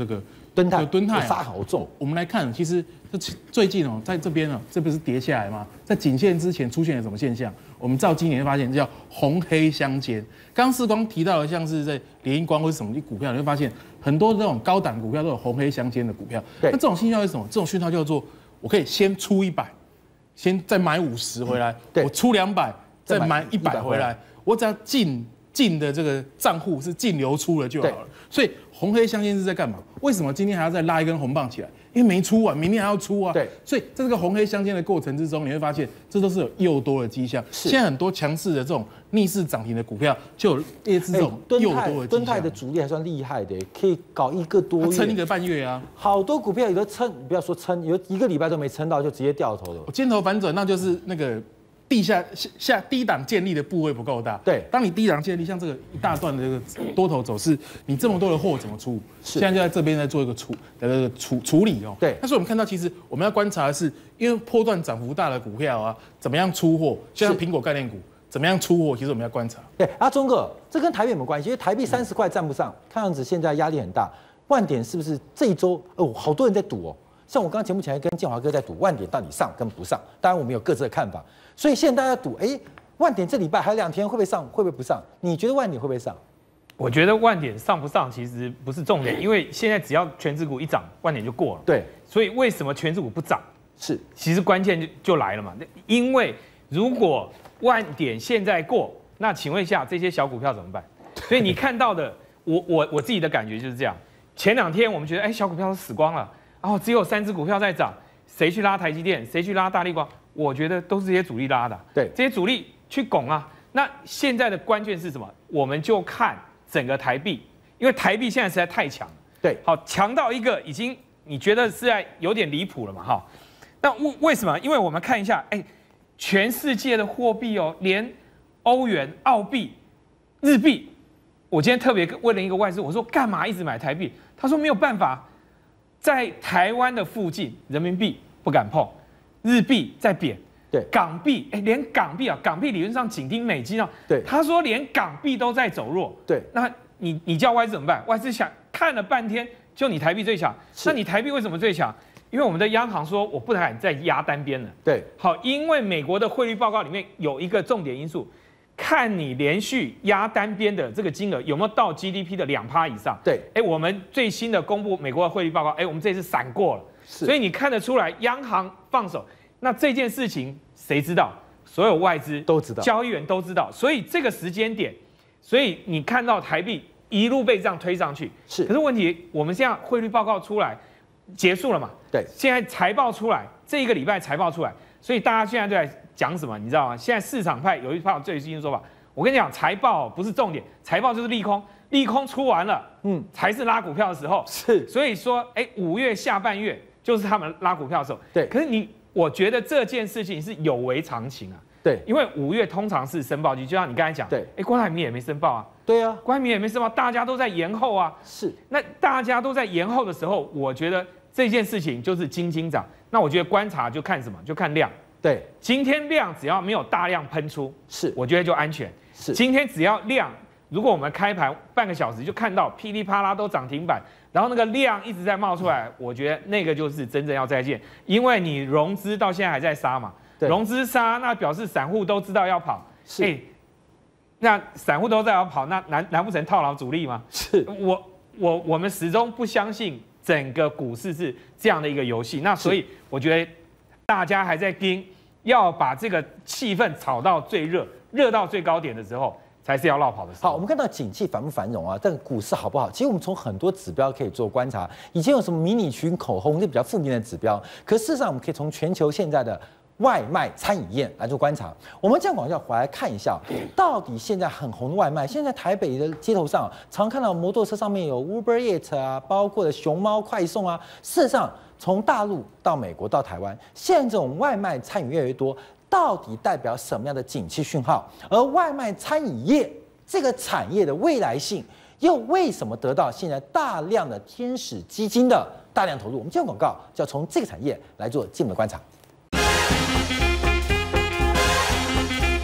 [SPEAKER 1] 敦泰
[SPEAKER 2] 杀
[SPEAKER 1] 好重。
[SPEAKER 2] 我们来看，其实最近在这边这不是跌下来吗？在颈线之前出现了什么现象？我们照今年会发现叫红黑相间。刚刚世光提到的，像是在联英光或是什么股票，你会发现很多这种高档股票都有红黑相间的股票。那这种信号是什么？这种讯号叫做我可以先出100，先再买50回来，我出200，再买100回来，我只要进的这个账户是净流出了就好了。所以红黑相间是在干嘛？为什么今天还要再拉一根红棒起来？因为没出啊，明天还要出啊。对，所以在这个红黑相间的过程之中，你会发现这都是有诱多的迹象。现在很多强势的这种逆势涨停的股票，就有类似这种诱多的迹象。
[SPEAKER 1] 敦泰的主力还算厉害的，可以搞1个多月，
[SPEAKER 2] 撑1个半月啊。
[SPEAKER 1] 好多股票有的撑，不要说撑，有1个礼拜都没撑到，就直接掉头了。
[SPEAKER 2] 尖头反转，那就是那个低档建立的部位不够大。对，当你低档建立，像这个一大段的这个多头走势，你这么多的货怎么出？现在就在这边在做一个处理哦。对，但是我们看到，其实我们要观察的是，因为波段涨幅大的股票啊，怎么样出货？就像苹果概念股，怎么样出货？其实我们要观察。
[SPEAKER 1] 对，钟哥，这跟台币有没有关系？因为台币30块站不上，看样子现在压力很大。万点是不是这一周好多人在赌哦？像我刚刚节目前还跟建华哥在赌万点到底上跟不上，当然我们有各自的看法。所以现在大家赌，万点这礼拜还有2天会不会上，会不会不上？你觉得万点会不会上？
[SPEAKER 3] 我觉得万点上不上其实不是重点，因为现在只要权值股一涨，万点就过了。对，所以为什么权值股不涨？是，其实关键就来了嘛。因为如果万点现在过，那请问一下这些小股票怎么办？所以你看到的，我自己的感觉就是这样。前2天我们觉得，小股票都死光了，然后只有3只股票在涨，谁去拉台积电？谁去拉大立光？我觉得都是这些主力拉的。对，这些主力去拱啊。那现在的关键是什么？我们就看整个台币，因为台币现在实在太强了。对，好，强到一个已经你觉得是在有点离谱了嘛？哈，那为什么？因为我们看一下，全世界的货币连欧元、澳币、日币，我今天特别问了一个外资，我说干嘛一直买台币？他说没有办法，在台湾的附近，人民币不敢碰，日币在贬。对，港币，连港币港币理论上紧盯美金啊。对，他说连港币都在走弱。对，那你叫外资怎么办？外资想看了半天，就你台币最强。那你台币为什么最强？因为我们的央行说我不敢再压单边了。对，好，因为美国的汇率报告里面有一个重点因素，看你连续压单边的这个金额有没有到 GDP 的2%以上。对，我们最新的公布美国的汇率报告，我们这次闪过了。所以你看得出来，央行放手。那这件事情谁知道？所有外资都知道，交易员都知道。所以这个时间点，所以你看到台币一路被这样推上去。是。可是问题，我们现在汇率报告出来结束了嘛？对。现在财报出来，这一个礼拜财报出来，所以大家现在都在讲什么？你知道吗？现在市场派有一派最新的说法，我跟你讲，财报不是重点，财报就是利空，利空出完了，才是拉股票的时候。是。所以说，5月下半月就是他们拉股票的时候。对。可是我觉得这件事情是有违常情啊。对，因为5月通常是申报季，就像你刚才讲，对，郭台铭也没申报啊。对啊，郭台铭也没申报，大家都在延后啊。是，那大家都在延后的时候，我觉得这件事情就是金涨。那我觉得观察就看什么？就看量。对，今天量只要没有大量喷出，是，我觉得就安全。是，今天只要量，如果我们开盘半个小时就看到噼里啪啦都涨停板。然后那个量一直在冒出来，我觉得那个就是真正要再见，因为你融资到现在还在杀嘛，融资杀那表示散户都知道要跑，那散户都在要跑，那难不成套牢主力吗？是，我们始终不相信整个股市是这样的一个游戏，那所以我觉得大家还在盯，要把这个气氛炒到最热到最高点的时候。才是要落跑的时候。好，
[SPEAKER 1] 我们看到景气繁不繁荣啊，但股市好不好？其实我们从很多指标可以做观察。以前有什么迷你群口红这比较负面的指标，可事实上我们可以从全球现在的外卖餐饮业来做观察。我们这样往下回来看一下，到底现在很红的外卖，现在台北的街头上常看到摩托车上面有 Uber Eats 啊，包括的熊猫快送啊。事实上，从大陆到美国到台湾，现在这种外卖餐饮越来越多。到底代表什么样的景气讯号？而外卖餐饮业这个产业的未来性，又为什么得到现在大量的天使基金的大量投入？我们今天广告就要从这个产业来做进一步的观察。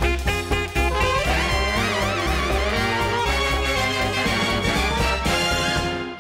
[SPEAKER 1] 好，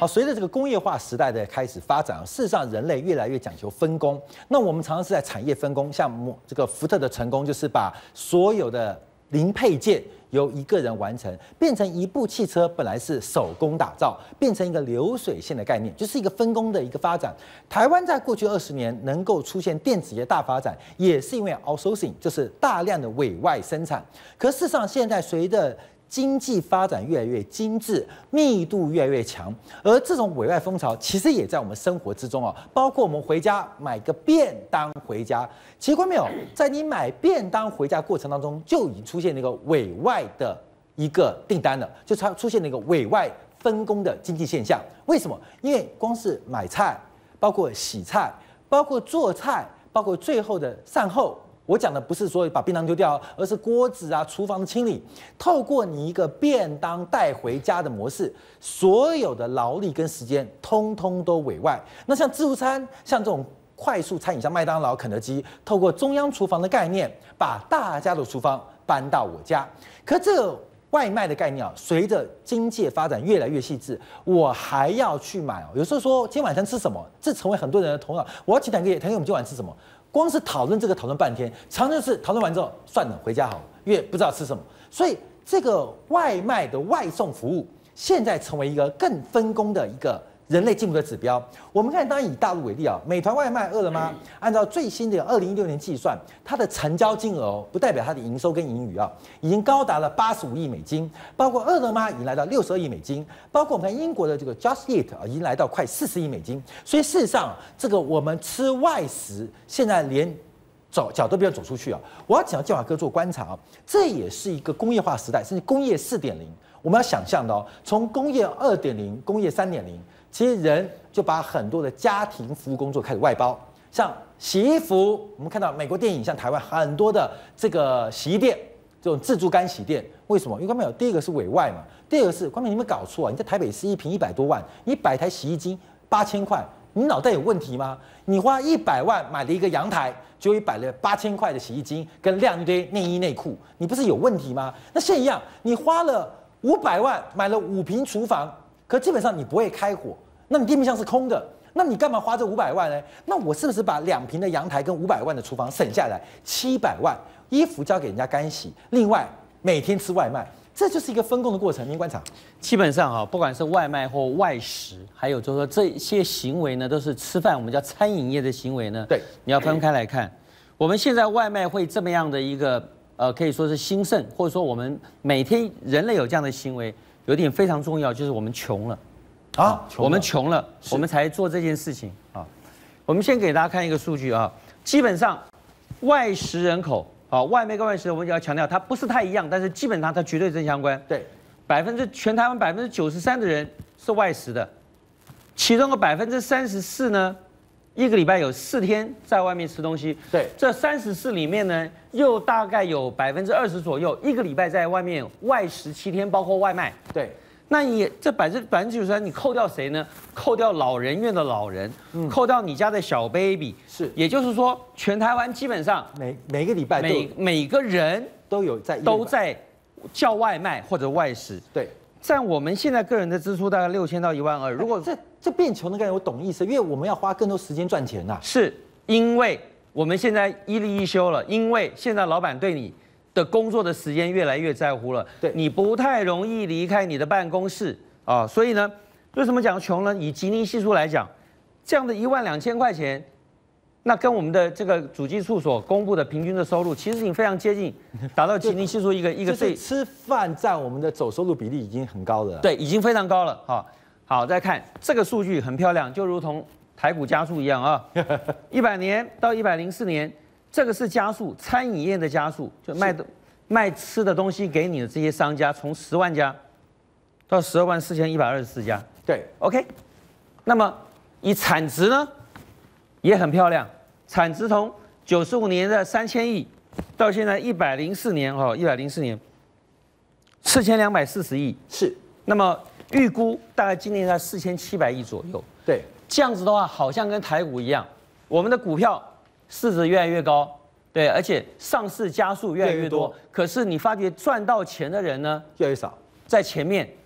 [SPEAKER 1] 随着这个工业化时代的开始发展，事实上人类越来越讲求分工。那我们常常是在产业分工，像这个福特的成功就是把所有的零配件由一个人完成，变成一部汽车本来是手工打造，变成一个流水线的概念，就是一个分工的一个发展。台湾在过去20年能够出现电子业大发展，也是因为 outsourcing， 就是大量的委外生产。可事实上，现在随着经济发展越来越精致，密度越来越强，而这种委外风潮其实也在我们生活之中啊，包括我们回家买个便当回家，奇怪没有，在你买便当回家过程当中，就已经出现那个委外的一个订单了，就出现那个委外分工的经济现象。为什么？因为光是买菜，包括洗菜，包括做菜，包括最后的善后。我讲的不是说把便当丢掉，而是锅子啊、厨房的清理。透过你一个便当带回家的模式，所有的劳力跟时间，通通都委外。那像自助餐，像这种快速餐饮，像麦当劳、肯德基，透过中央厨房的概念，把大家的厨房搬到我家。可这个外卖的概念啊，随着经济发展越来越细致，我还要去买哦。有时候说今天晚餐吃什么，这成为很多人的头脑。我要请谈给我们今天晚上吃什么。光是讨论这个讨论半天，常常是讨论完之后算了，回家好了，因为不知道吃什么。所以这个外卖的外送服务，现在成为一个更分工的一个人类进步的指标。我们看，当然以大陆为例啊，美团外卖、饿了么，按照最新的2016年计算，它的成交金额不代表它的营收跟盈余啊，已经高达了85亿美金，包括饿了么已经来到62亿美金，包括我们看英国的这个 Just Eat 已经来到快40亿美金。所以事实上，这个我们吃外食，现在连脚都不要走出去啊！我要请建华哥做观察啊，这也是一个工业化时代，甚至工业4.0。我们要想象的哦，从工业2.0、工业3.0。其实人就把很多的家庭服务工作开始外包，像洗衣服，我们看到美国电影，像台湾很多的这个洗衣店，这种自助干洗店，为什么？因为观众朋友，第一个是委外嘛，第二个是观众朋友，你们搞错啊！你在台北市1坪100多万，你摆台洗衣机8000块，你脑袋有问题吗？你花100万买了一个阳台，结果摆了8000块的洗衣机，跟晾一堆内衣内裤，你不是有问题吗？那现在一样，你花了500万买了5坪厨房，可基本上你不会开火。那你地面上是空的，那你干嘛花这500万呢？那我是不是把2坪的阳台跟500万的厨房省下来，700万，衣服交给人家干洗，另外每天吃外卖，这就是一个分工的过程。您观察，
[SPEAKER 6] 基本上不管是外卖或外食，还有就是说这些行为呢，都是吃饭，我们叫餐饮业的行为呢。
[SPEAKER 1] 对，
[SPEAKER 6] 你要分开来看。我们现在外卖会这么样的一个可以说是兴盛，或者说我们每天人类有这样的行为，有一点非常重要，就是我们穷了。我们穷了，我们才做这件事情啊。我们先给大家看一个数据啊，基本上外食人口外卖跟外食，我们就要强调它不是太一样，但是基本上它绝对正相关。
[SPEAKER 1] 对，
[SPEAKER 6] 全台湾93%的人是外食的，其中的34%呢，一个礼拜有4天在外面吃东西。
[SPEAKER 1] 对，
[SPEAKER 6] 这34里面呢，又大概有20%左右，一个礼拜在外面外食7天，包括外卖。
[SPEAKER 1] 对。
[SPEAKER 6] 那你这93%，你扣掉谁呢？扣掉老人院的老人，扣掉你家的小 baby，
[SPEAKER 1] 是，
[SPEAKER 6] 也就是说，全台湾基本上
[SPEAKER 1] 每个礼拜
[SPEAKER 6] 每个人
[SPEAKER 1] 都在
[SPEAKER 6] 叫外卖或者外食。
[SPEAKER 1] 对，
[SPEAKER 6] 占我们现在个人的支出大概6000到12000。如果
[SPEAKER 1] 这变穷的概念，我懂意思，因为我们要花更多时间赚钱呐。
[SPEAKER 6] 是因为我们现在一例一休了，因为现在老板对你的工作的时间越来越在乎了，
[SPEAKER 1] 对，
[SPEAKER 6] 你不太容易离开你的办公室啊，所以呢，为什么讲穷呢？以吉尼系数来讲，这样的12000块钱，那跟我们的这个主计处所公布的平均的收入，其实已经非常接近，达到吉尼系数一个最
[SPEAKER 1] 吃饭占我们的总收入比例已经很高了，
[SPEAKER 6] 对，已经非常高了啊。好，再看这个数据很漂亮，就如同台股加速一样啊，100年到104年。这个是加速，餐饮业的加速，就卖吃的东西给你的这些商家，从10万家到124124家。
[SPEAKER 1] 对
[SPEAKER 6] ，OK。那么以产值呢，也很漂亮，产值从95年的3000亿，到现在104年4240亿。
[SPEAKER 1] 是。
[SPEAKER 6] 那么预估大概今年在4700亿左右。
[SPEAKER 1] 对，
[SPEAKER 6] 这样子的话，好像跟台股一样，我们的股票市值越来越高，对，而且上市家数越来越多。可是你发觉赚到钱的人呢，
[SPEAKER 1] 越来越少，
[SPEAKER 6] 在前面。
[SPEAKER 1] 对，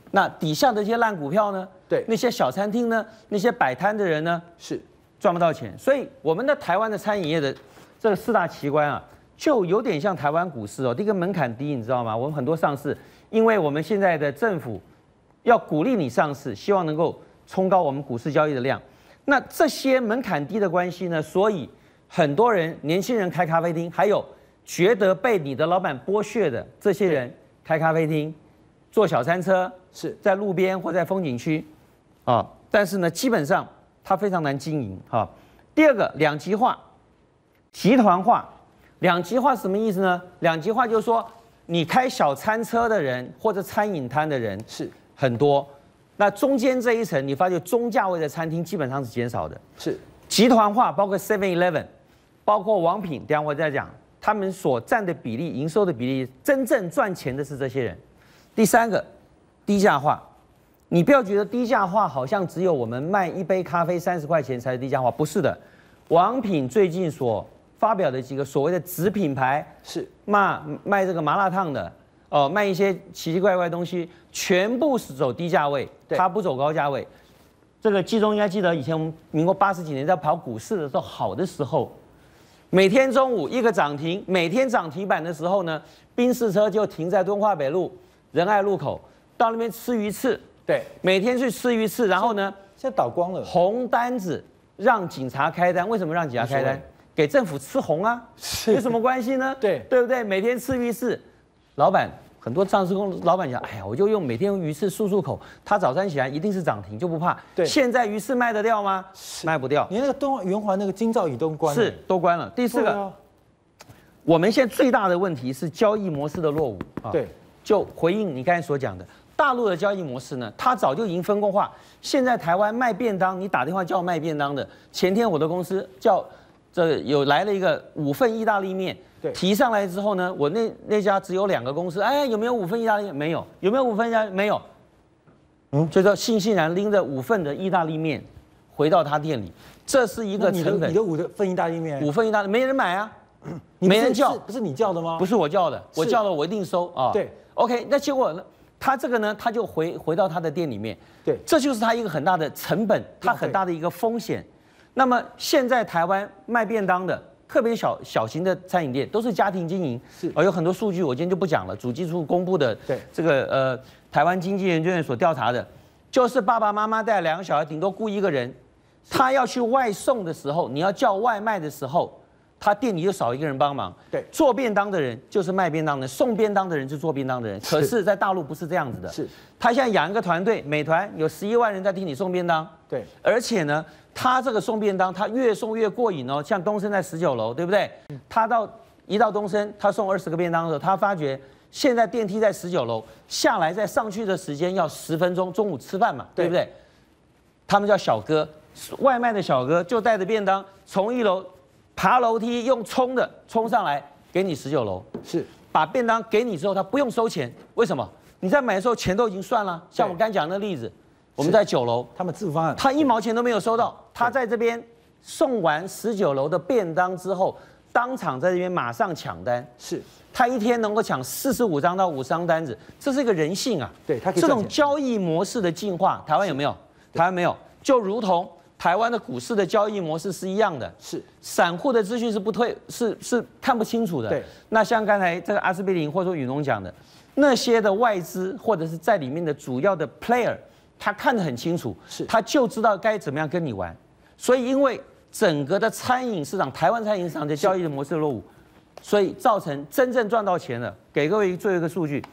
[SPEAKER 6] 那底下的这些烂股票呢？
[SPEAKER 1] 对，
[SPEAKER 6] 那些小餐厅呢？那些摆摊的人呢？
[SPEAKER 1] 是
[SPEAKER 6] 赚不到钱。所以我们的台湾的餐饮业的这个4大奇观啊，就有点像台湾股市哦。第一个门槛低，你知道吗？我们很多上市，因为我们现在的政府要鼓励你上市，希望能够冲高我们股市交易的量。那这些门槛低的关系呢，所以很多人年轻人开咖啡厅，还有觉得被你的老板剥削的这些人开咖啡厅、坐小餐车，
[SPEAKER 1] 是
[SPEAKER 6] 在路边或在风景区，啊，但是呢，基本上它非常难经营哈。第二个，两极化、集团化。两极化是什么意思呢？两极化就是说，你开小餐车的人或者餐饮摊的人
[SPEAKER 1] 是
[SPEAKER 6] 很多，那中间这一层，你发觉中价位的餐厅基本上是减少的。
[SPEAKER 1] 是
[SPEAKER 6] 集团化，包括 7-Eleven， 包括王品，等一下我再讲，他们所占的比例、营收的比例，真正赚钱的是这些人。第三个，低价化。你不要觉得低价化好像只有我们卖一杯咖啡30块钱才是低价化，不是的。王品最近所发表的几个所谓的子品牌
[SPEAKER 1] 是
[SPEAKER 6] 卖这个麻辣烫的，卖一些奇奇怪怪的东西，全部是走低价位，它不走高价位。这个季中应该记得，以前我们民国80几年在跑股市的时候，好的时候，每天中午一个涨停，每天涨停板的时候呢，宾士车就停在敦化北路仁爱路口，到那边吃鱼翅，
[SPEAKER 1] 对，
[SPEAKER 6] 每天去吃鱼翅，然后呢，
[SPEAKER 1] 现在倒光了，
[SPEAKER 6] 红单子让警察开单，为什么让警察开单？给政府吃红啊，有什么关系呢？
[SPEAKER 1] 对
[SPEAKER 6] 不对？每天吃鱼翅，老板很多上市公司老板讲，哎呀，我就每天用鱼翅漱口，他早餐起来一定是涨停，就不怕。
[SPEAKER 1] 对，
[SPEAKER 6] 现在鱼翅卖得掉吗？卖不掉。
[SPEAKER 1] 你那个圆环那个金兆宇都关了，
[SPEAKER 6] 是都关了。第四个，我们现在最大的问题是交易模式的落伍啊。
[SPEAKER 1] 对，
[SPEAKER 6] 就回应你刚才所讲的，大陆的交易模式呢，它早就已经分工化。现在台湾卖便当，你打电话叫我卖便当的，前天我的公司有来了一个5份意大利面，
[SPEAKER 1] 对，
[SPEAKER 6] 提上来之后呢，我那家只有2个公司，哎，有没有5份意大利面？没有，有没有5份意大利面？没有，就说悻然拎着5份的意大利面回到他店里，这是一个成本。
[SPEAKER 1] 你的5份意大利面，5
[SPEAKER 6] 份意大利没人买啊，没人叫，
[SPEAKER 1] 不是你叫的吗？
[SPEAKER 6] 不是我叫的，我叫了我一定收啊。
[SPEAKER 1] 对
[SPEAKER 6] ，OK， 那结果呢？他这个呢，他就回到他的店里面，
[SPEAKER 1] 对，
[SPEAKER 6] 这就是他一个很大的成本，他很大的一个风险。那么现在台湾卖便当的，特别小型的餐饮店，都是家庭经营，
[SPEAKER 1] 是
[SPEAKER 6] 有很多数据我今天就不讲了。主计处公布的，
[SPEAKER 1] 对
[SPEAKER 6] 这个台湾经济研究院所调查的，就是爸爸妈妈带2个小孩，顶多雇1个人，他要去外送的时候，你要叫外卖的时候。他店里就少1个人帮忙，
[SPEAKER 1] 对，
[SPEAKER 6] 做便当的人就是卖便当的，送便当的人是做便当的人。可是，在大陆不是这样子的，
[SPEAKER 1] 是，
[SPEAKER 6] 他现在养一个团队，美团有11万人在替你送便当，
[SPEAKER 1] 对，
[SPEAKER 6] 而且呢，他这个送便当，他越送越过瘾哦。像东升在19楼，对不对？他一到东升，他送20个便当的时候，他发觉现在电梯在19楼，下来再上去的时间要10分钟，中午吃饭嘛，对不对？他们叫小哥，外卖的小哥就带着便当从1楼。爬楼梯用冲的冲上来，给你19楼，
[SPEAKER 1] 是
[SPEAKER 6] 把便当给你之后，他不用收钱，为什么？你在买的时候钱都已经算了。像我刚讲的例子，我们在9楼，
[SPEAKER 1] 他们支付方案，
[SPEAKER 6] 他1毛钱都没有收到，他在这边送完19楼的便当之后，当场在这边马上抢单，
[SPEAKER 1] 是
[SPEAKER 6] 他一天能够抢45张到50张单子，这是一个人性啊。
[SPEAKER 1] 对，他可以
[SPEAKER 6] 这种交易模式的进化，台湾有没有？台湾没有，就如同。台湾的股市的交易模式是一样的，
[SPEAKER 1] 是
[SPEAKER 6] 散户的资讯是看不清楚的。
[SPEAKER 1] 对，
[SPEAKER 6] 那像刚才这个阿司匹林或者说宇农讲的，那些的外资或者是在里面的主要的 player， 他看得很清楚，
[SPEAKER 1] 是
[SPEAKER 6] 他就知道该怎么样跟你玩。所以因为整个的餐饮市场，台湾餐饮市场的交易的模式落伍，所以造成真正赚到钱的，给各位最后一个数据，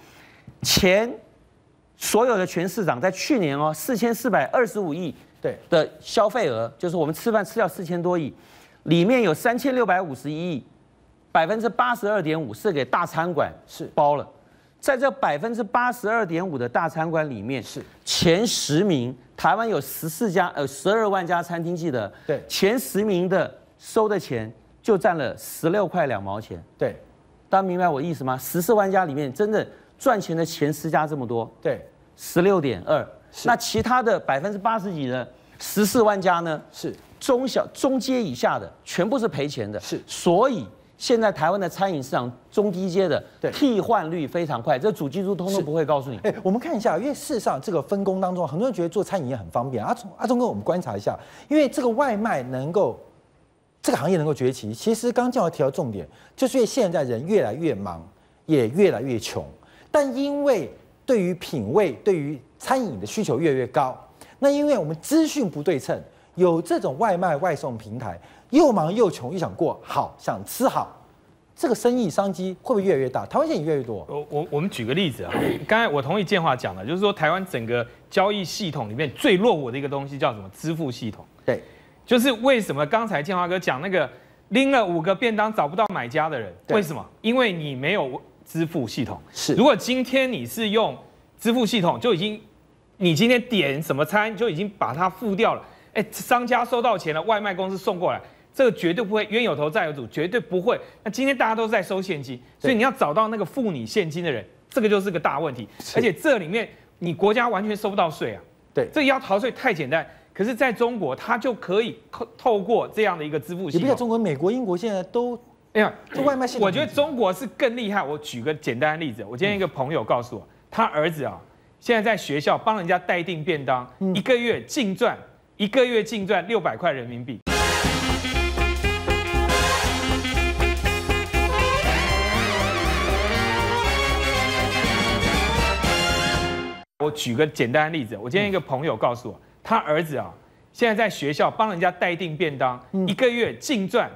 [SPEAKER 6] 所有的全市场在去年4425亿。
[SPEAKER 1] 对
[SPEAKER 6] 的消费额，就是我们吃饭吃掉4000多亿，里面有3651亿，82.5%是给大餐馆是包了，在这82.5%的大餐馆里面，是前10名，台湾有12万家餐厅，记得
[SPEAKER 1] 对，
[SPEAKER 6] 前10名的收的钱就占了16块2毛钱，
[SPEAKER 1] 对，
[SPEAKER 6] 大家明白我意思吗？14万家里面真的赚钱的前10家这么多，
[SPEAKER 1] 对
[SPEAKER 6] ，16.2%。那其他的80%几的14万家呢？
[SPEAKER 1] 是
[SPEAKER 6] 中阶以下的，全部是赔钱的。
[SPEAKER 1] 是，
[SPEAKER 6] 所以现在台湾的餐饮市场中低阶的替换率非常快，这主计处通通不会告诉你。
[SPEAKER 1] 我们看一下，因为事实上这个分工当中，很多人觉得做餐饮业很方便。阿忠哥，我们观察一下，因为这个外卖能够这个行业能够崛起，其实刚刚建华提到重点，就是因为现在人越来越忙，也越来越穷，但因为对于品味、对于餐饮的需求越来越高，那因为我们资讯不对称，有这种外卖外送平台。又忙又穷，又想过好，想吃好，这个生意商机会不会越来越大？台湾现在也越来越多。
[SPEAKER 3] 我们举个例子啊，刚才我同意建华讲的，就是说台湾整个交易系统里面最落伍的一个东西叫什么？支付系统。
[SPEAKER 1] 对，
[SPEAKER 3] 就是为什么刚才建华哥讲那个拎了5个便当找不到买家的人，为什么？因为你没有支付系统。
[SPEAKER 1] 是，
[SPEAKER 3] 如果今天你是用支付系统，就已经你今天点什么餐就已经把它付掉了，商家收到钱了，外卖公司送过来。这个绝对不会，冤有头债有主，绝对不会。那今天大家都是在收现金，所以你要找到那个付你现金的人，这个就是个大问题。而且这里面你国家完全收不到税啊。
[SPEAKER 1] 对，
[SPEAKER 3] 这要逃税太简单。可是在中国，它就可以透过这样的一个支付系统。
[SPEAKER 1] 你不像中国、美国、英国现在都，这外卖系统。
[SPEAKER 3] 我觉得中国是更厉害。我举个简单的例子，我今天一个朋友告诉我，他儿子啊，现在在学校帮人家代订便当，一个月净赚600块人民币。我举个简单的例子，我今天一个朋友告诉我，他儿子啊，现在在学校帮人家代订便当，一个月净赚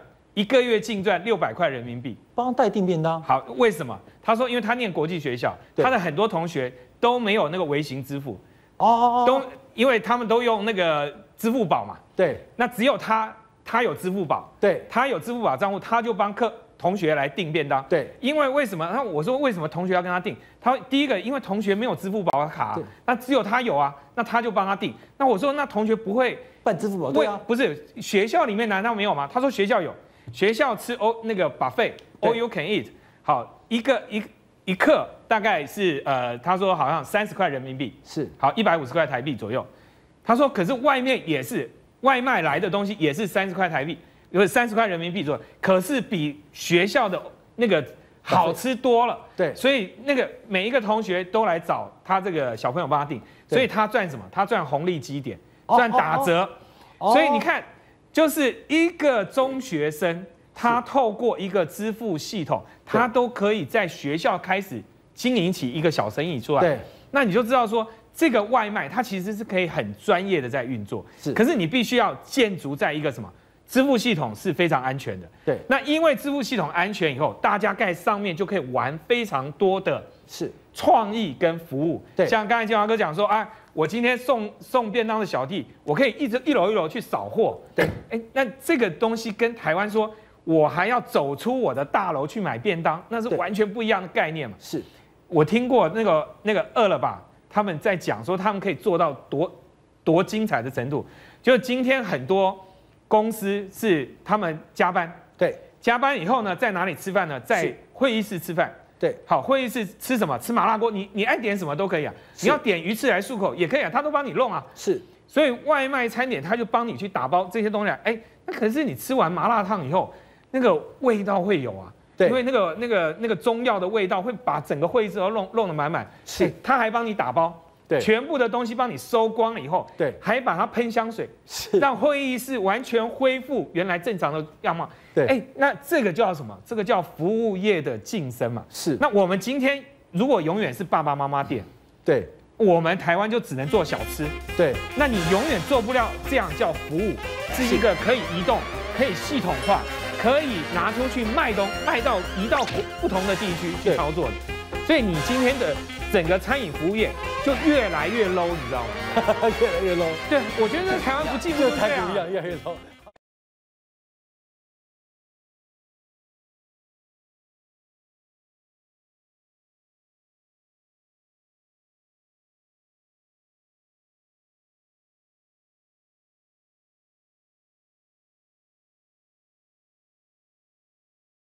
[SPEAKER 3] 600块人民币。
[SPEAKER 1] 帮代订便当？
[SPEAKER 3] 好，为什么？他说，因为他念国际学校，他的很多同学都没有那个微型支付，都因为他们都用那个支付宝嘛。
[SPEAKER 1] 对，
[SPEAKER 3] 那只有他有支付宝，
[SPEAKER 1] 对，
[SPEAKER 3] 他有支付宝账户，他就帮同学来订便当。
[SPEAKER 1] 对，
[SPEAKER 3] 因为为什么？那我说为什么同学要跟他订？他第一个，因为同学没有支付宝卡，那只有他有啊，那他就帮他订。那我说那同学不会
[SPEAKER 1] 办支付宝？对啊，
[SPEAKER 3] 不是学校里面难道没有吗？他说学校有，学校吃那个 buffet all you can eat， 好，一克大概是他说好像30块人民币，
[SPEAKER 1] 是
[SPEAKER 3] 好150块台币左右。他说可是外面也是外卖来的东西也是30块台币。有30块人民币左右，可是比学校的那个好吃多了。
[SPEAKER 1] 对，
[SPEAKER 3] 所以那个每一个同学都来找他这个小朋友帮他订，所以他赚什么？他赚红利积点，赚打折。所以你看，就是一个中学生，他透过一个支付系统，他都可以在学校开始经营起一个小生意出来。
[SPEAKER 1] 对，
[SPEAKER 3] 那你就知道说，这个外卖它其实是可以很专业的在运作。
[SPEAKER 1] 是，
[SPEAKER 3] 可是你必须要建筑在一个什么？支付系统是非常安全的，
[SPEAKER 1] 对。
[SPEAKER 3] 那因为支付系统安全以后，大家在上面就可以玩非常多的创意跟服务。
[SPEAKER 1] 对，
[SPEAKER 3] 像刚才建华哥讲说，我今天送便当的小弟，我可以一楼去扫货。
[SPEAKER 1] 对，
[SPEAKER 3] 那这个东西跟台湾说，我还要走出我的大楼去买便当，那是完全不一样的概念嘛。
[SPEAKER 1] 是，
[SPEAKER 3] 我听过那个饿了吧，他们在讲说他们可以做到多精彩的程度，就是今天很多。公司是他们加班，
[SPEAKER 1] 对，
[SPEAKER 3] 加班以后呢，在哪里吃饭呢？在会议室吃饭，
[SPEAKER 1] 对，
[SPEAKER 3] 好，会议室吃什么？吃麻辣锅，你爱点什么都可以啊，你要点鱼翅来漱口也可以啊，他都帮你弄啊，
[SPEAKER 1] 是，
[SPEAKER 3] 所以外卖餐点他就帮你去打包这些东西，那可是你吃完麻辣烫以后，那个味道会有啊，对，因为那个中药的味道会把整个会议室都弄得满满，是，他还帮你打包。对，全部的东西帮你收光了以后，对，还把它喷香水，是让会议室完全恢复原来正常的样貌。对，那这个叫什么？这个叫服务业的晋升嘛。是。那我们今天如果永远是爸爸妈妈店，对，我们台湾就只能做小吃。对，那你永远做不了这样叫服务，是一个可以移动、可以系统化、可以拿出去移到不同的地区去操作的。所以你今天的整个餐饮服务业就越来越 low， 你知道吗？
[SPEAKER 1] 越来越 low。
[SPEAKER 3] 对，我觉得台湾不进步，
[SPEAKER 1] 台不一样，越来越 low。